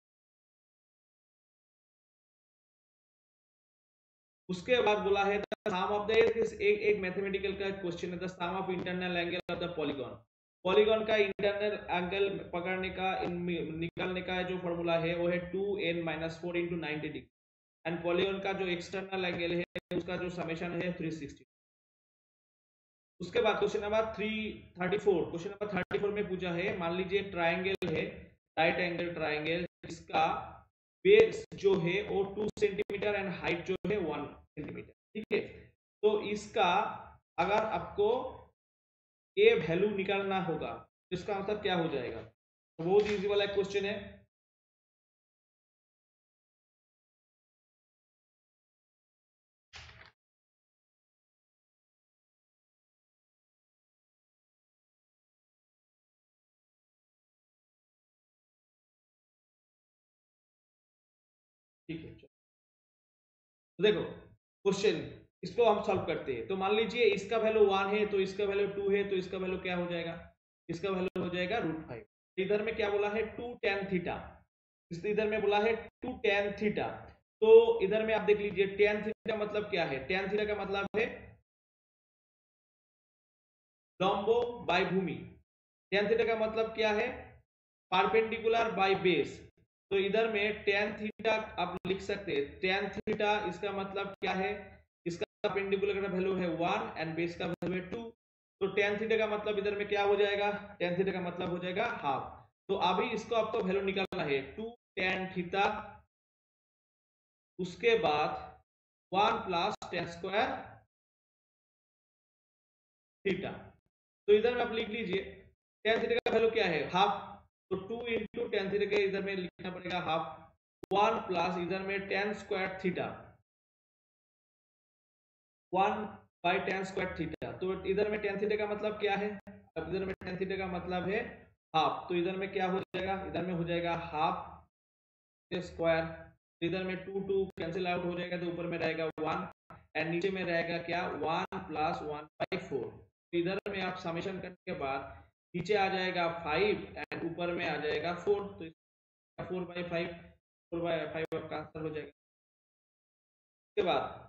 उसके बाद बोला है द सम ऑफ द, एक एक मैथमेटिकल का क्वेश्चन है, the sum of internal angle of the polygon. Polygon का इंटरनल एंगल पकड़ने का, निकालने का जो फॉर्मूला है वो है two N minus four into ninety degree, and polygon का जो एक्सटर्नल एंगल है उसका जो समेशन है थ्री सिक्सटी। उसके बाद question number three thirty four, question number thirty four में पूछा है, मान लीजिए ट्राइंगल है, राइट एंगल ट्राइंगल, जिसका बेस जो है वो टू सेंटीमीटर एंड हाइट जो है वन सेंटीमीटर, ठीक है। तो इसका अगर आपको ए वैल्यू निकालना होगा तो इसका आंसर क्या हो जाएगा? तो बहुत इजी वाला क्वेश्चन है। ठीक है, तो देखो क्वेश्चन, इसको हम सॉल्व करते हैं। तो मान लीजिए इसका वैल्यू वन है, तो इसका वैल्यू टू है, तो इसका वैल्यू क्या हो जाएगा? इसका वैल्यू हो जाएगा रूट फाइव। इधर में क्या बोला है? टू टेन थीटा, इधर में बोला है टू टेन थीटा। तो इधर में आप देख लीजिए टेन थीटा मतलब क्या है? टेन थीटा का मतलब है लंबो बाय भूमि। टेन थीटा का मतलब क्या है? Perpendicular by base. तो इधर में टेन थीटा आप लिख सकते हैं, टेन थीटा इसका मतलब क्या है? इसका परपेंडिकुलर का वैल्यू है वन एंड बेस का वैल्यू है टू। तो टेन थीटा का मतलब इधर में क्या हो जाएगा? टेन थीटा का मतलब हो जाएगा हाफ। तो अभी इसको आपको वैल्यू निकालना है, टू टेन थीटा, उसके बाद one plus tan square theta. तो इधर में आप लिख लीजिए टेन थीटा का वैल्यू क्या है? हाफ। तो टू इंटू टेन थीटा के इधर में लिखना पड़ेगा हाफ, वन प्लस इधर में tan square theta, one by tan square theta. तो इधर में टेन थीटा का मतलब क्या है? अब इधर में टेन थीटा का मतलब है हाफ। तो इधर में क्या हो जाएगा? इधर में हो जाएगा हाफ स्क्वायर, इधर में टू टू कैंसिल आउट हो जाएगा, तो ऊपर में रहेगा वन एंड नीचे में रहेगा क्या? One plus one by four. इधर में आप समेशन करने के बाद नीचे आ जाएगा फाइव एंड ऊपर में आ जाएगा फोर। तो four by five, four by five आपका आंसर हो जाएगा। उसके बाद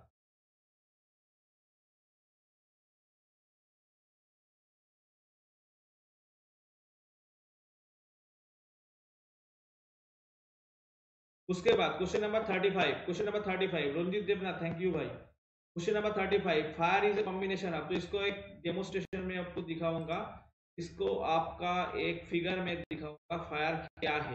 उसके बाद question number thirty five, question number thirty five, Ranjit Debnath, thank you भाई। Question number thirty five, fire is a combination of, तो इसको एक डेमोस्ट्रेशन में आपको दिखाऊंगा, इसको आपका एक फिगर में दिखाऊंगा फायर क्या है।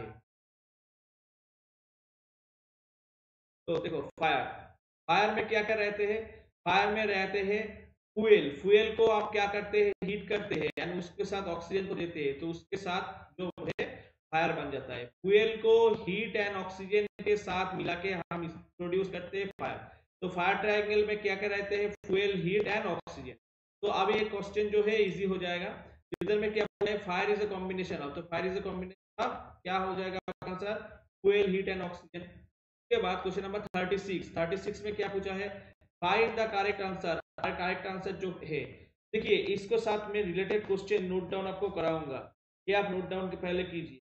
तो देखो फायर, फायर में क्या क्या रहते हैं? फायर में रहते हैं फ्यूल। फ्यूल को आप क्या करते हैं? हीट करते हैं यानी उसके साथ ऑक्सीजन को देते हैं, तो उसके साथ जो है फायर बन जाता है। फ्यूल को हीट एंड ऑक्सीजन के साथ मिला के हम प्रोड्यूस करते हैं फायर। तो फायर ट्रायंगल में क्या क्या रहते हैं? Fuel, heat and oxygen. तो अब ये क्वेश्चन जो है इजी हो जाएगा। इधर में क्या है? Fire is a combination of, तो fire is a combination of, क्या हो जाएगा answer? Fuel, heat and oxygen. के बाद question number thirty six, thirty six में क्या पूछा है? Find the correct answer. Correct answer जो है, देखिए इसको साथ में रिलेटेड क्वेश्चन नोट डाउन आपको कराऊंगा, ये आप नोट डाउन के पहले कीजिए।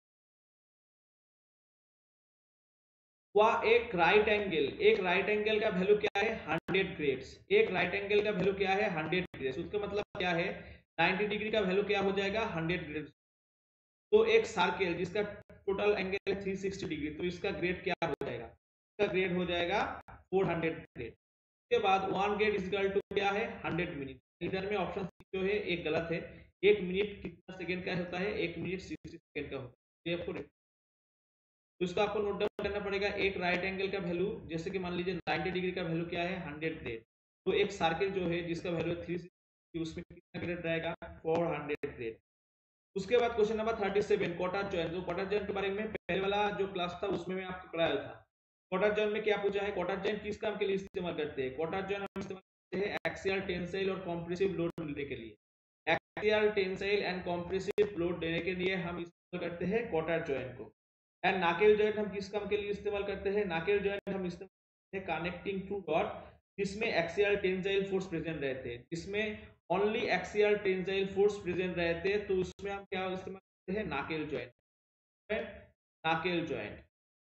वह एक राइट एंगल, एक राइट एंगल का वैल्यू क्या है? Hundred grades. एक राइट एंगल का वैल्यू क्या है? Hundred grades. उसका मतलब क्या है? नाइनटी डिग्री का वैल्यू क्या हो जाएगा? Hundred grades. तो एक सर्कल जिसका टोटल एंगल है थ्री सिक्सटी डिग्री, तो इसका ग्रेड क्या हो जाएगा? इसका ग्रेड हो जाएगा फोर हंड्रेड ग्रेड। उसके बाद one grade is equal to क्या है? Hundred minute. इधर में ऑप्शन जो है एक गलत है। एक मिनट कितना सेकंड का होता है? एक मिनट सिक्सटी सेकंड का होता है। आपको तो इसको आपको नोट डाउन करना पड़ेगा। एक राइट एंगल का वैल्यू, जैसे कि मान लीजिए नाइनटी डिग्री का वैल्यू क्या है? Hundred grade. तो एक सर्कल जो है जिसका वैल्यू थ्री सिक्सटी, उसमें कितना ग्रेड रहेगा? Four hundred grade. उसके बाद question number thirty seven quarter join. तो क्वार्टर जॉइन के बारे में पहले वाला जो क्लास था उसमें मैं आपको पढ़ाया था। क्वार्टर जॉइन में क्या पूछा है, क्वार्टर जॉइन किस काम के लिए इस्तेमाल करते हैं, क्वार्टर जॉइन हम इस्तेमाल करते हैं एक्सियल टेंसाइल और कॉम्प्रेसिव लोड देने के लिए। Axial tensile and compressive load देने के लिए हम इस्तेमाल करते हैं क्वार्टर जॉइन को। एंड नाकेल जॉइंट हम किस काम के लिए इस्तेमाल करते हैं, नाकेल जॉइंट हम इस्तेमाल करते हैं कनेक्टिंग टू रॉड जिसमें एक्सियल टेंसाइल फोर्स प्रेजेंट रहते हैं, जिसमें only axial tensile force present रहते हैं, तो उसमें हम क्या इस्तेमाल करते हैं, knuckle joint. Knuckle joint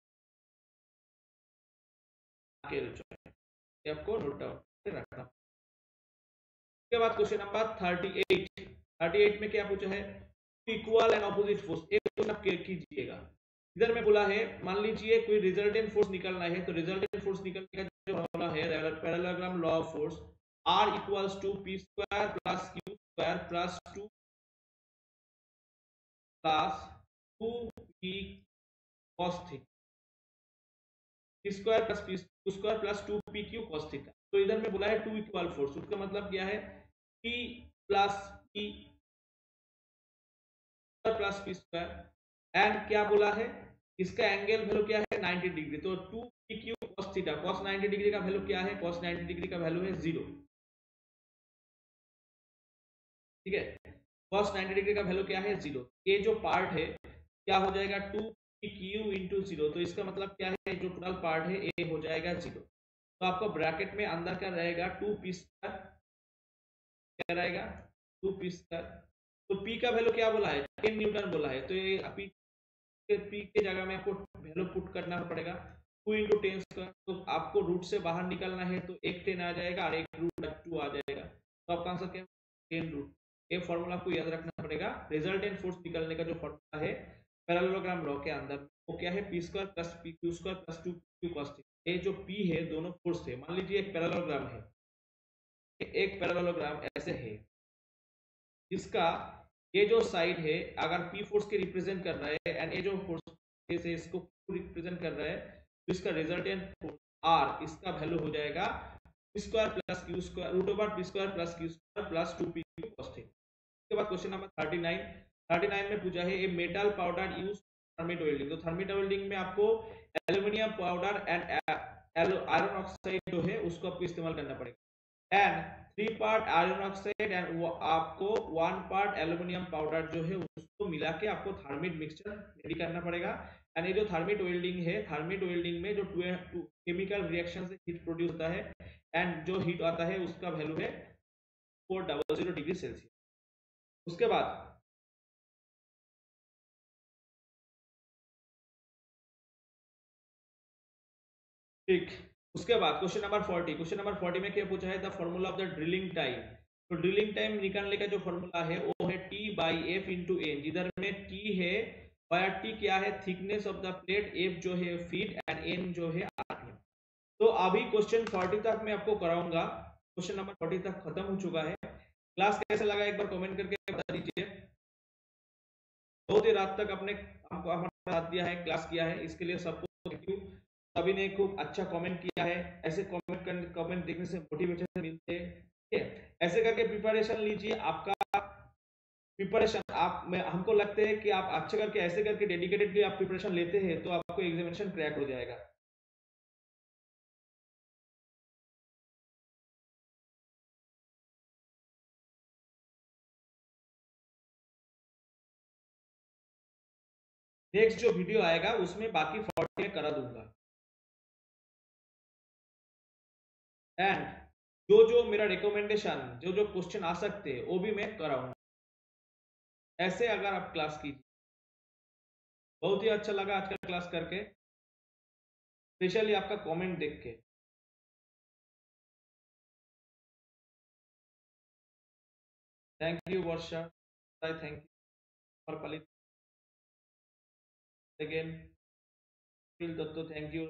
knuckle joint ये आपको नोट डाउन रखना। उसके बाद question number thirty eight thirty eight में क्या पूछा है, इक्वल एंड ऑपोजिट फोर्स। एक क्वेश्चन आप कीजिएगा। इधर में बोला है, मान लीजिए कोई रिजल्टेंट फोर्स निकलना है, तो रिजल्टेंट फोर्स निकलने का जो फॉर्मूला है parallelogram law of force, R equals to P square plus Q square plus two plus two P cos theta, P square plus P square plus two P Q cos theta. तो इधर में बोला है टू इक्वल फोर्स, उसका मतलब क्या है, P plus P plus P square and क्या बोला है, इसका एंगल वैल्यू क्या है, नाइंटी डिग्री। तो two P Q cos theta, cos ninety degree का वैल्यू क्या है, कॉस नाइंटी डिग्री का वैल्यू है जीरो। ठीक है, कॉस नाइंटी डिग्री का वैल्यू क्या है, जीरो। ये जो पार्ट है क्या हो जाएगा, two P Q into zero. तो इसका मतलब क्या है, जो टोटल पार्ट है ये हो जाएगा जीरो। तो आपको ब्रैकेट में अंदर क्या रहेगा, टू पी स्क्वायर क्या रहेगा, टू पी स्क्वायर। तो पी का वैल्यू क्या बोला है, टेन न्यूटन बोला है, तो ये पी पी के जगह में आपको वैल्यू पुट करना पड़ेगा, टू इंटू टेन स्क्वायर। तो आपको रूट से बाहर निकलना है, तो एक टेन आ जाएगा और एक रूट टू आ जाएगा। तो आपका आंसर क्या है, टेन रूट। ये फॉर्मूला आपको याद रखना पड़ेगा। रिजल्टेंट फोर्स निकलने का जो फॉर्मूला है पैरेललोग्राम लॉ के अंदर, वो क्या है, P square plus P Q square plus two Q cos theta. ये जो पी है दोनों फोर्स है। मान लीजिए एक पैरेललोग्राम है, एक पैरेललोग्राम ऐसे है, इसका ये जो साइड है अगर पी फोर्स के रिप्रेजेंट कर रहा है एंड ये जो फोर्स से इसको रिप्रेजेंट कर रहा है, तो इसका रिजल्टेंट फोर्स आर, इसका वैल्यू हो जाएगा P square plus Q square root over P square plus Q square plus two P Q cos theta. उसके बाद question number thirty nine thirty nine में पूछा है, a metal powder use thermit welding. तो थर्मिट वेल्डिंग में आपको aluminium powder and iron oxide जो है उसको आपको इस्तेमाल करना पड़ेगा। And three part iron oxide and आपको वन पार्ट एल्यूमिनियम पाउडर जो है उसको मिला के आपको थर्मिट मिक्सचर रेडी करना पड़ेगा। एंड ये जो थर्मिट वेल्डिंग है, थर्मिट वेल्डिंग में जो टू केमिकल रिएक्शन से हीट प्रोड्यूस होता है एंड जो हीट आता है उसका वैल्यू है four double zero degree Celsius. उसके बाद ठीक, उसके बाद question number forty question number forty में क्या पूछा है, the formula of the drilling time. तो ड्रिलिंग टाइम निकालने का जो फॉर्मूला है वो है T by F into N, जिधर में टी है और टी क्या है, thickness of the plate, F जो है फीट एंड एन जो है आरपीएम। तो अभी क्वेश्चन फोर्टी तक मैं आपको कराऊंगा, क्वेश्चन नंबर फोर्टी तक खत्म हो चुका है। क्लास कैसा लगा एक बार कमेंट करके बता दीजिए। बहुत ही रात तक अपने आपको हमारा साथ दिया है, क्लास किया है, इसके लिए सबको थैंक यू। सभी ने खूब अच्छा कमेंट किया है। ऐसे कमेंट करने कमेंट देखने से मोटिवेशन मिलते हैं। ठीक है, ऐसे करके प्रिपरेशन लीजिए। आपका प्रिपरेशन आप में हमको लगता है कि आप अच्छे करके ऐसे करके डेडिकेटेडली आप प्रिपरेशन लेते हैं तो आपको एग्जामिनेशन क्रैक हो जाएगा। नेक्स्ट जो वीडियो आएगा उसमें बाकी फोर्टी करा दूंगा। एंड जो जो मेरा रिकमेंडेशन जो जो क्वेश्चन आ सकते हैं वो भी मैं कराऊंगा। ऐसे अगर आप क्लास कीजिए। बहुत ही अच्छा लगा आज का क्लास करके, स्पेशली आपका कमेंट देख के। Thank you Varsha, thank you और Palit again Datto, thank you.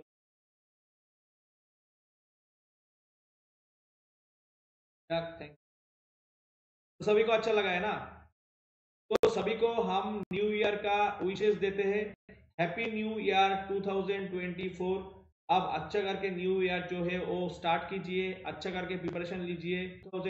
Thank तो सभी को अच्छा लगा है ना। तो सभी को हम न्यू ईयर का विशेष देते हैं, happy new year two thousand twenty four. अब अच्छा करके न्यू ईयर जो है वो स्टार्ट कीजिए, अच्छा करके प्रिपरेशन लीजिए।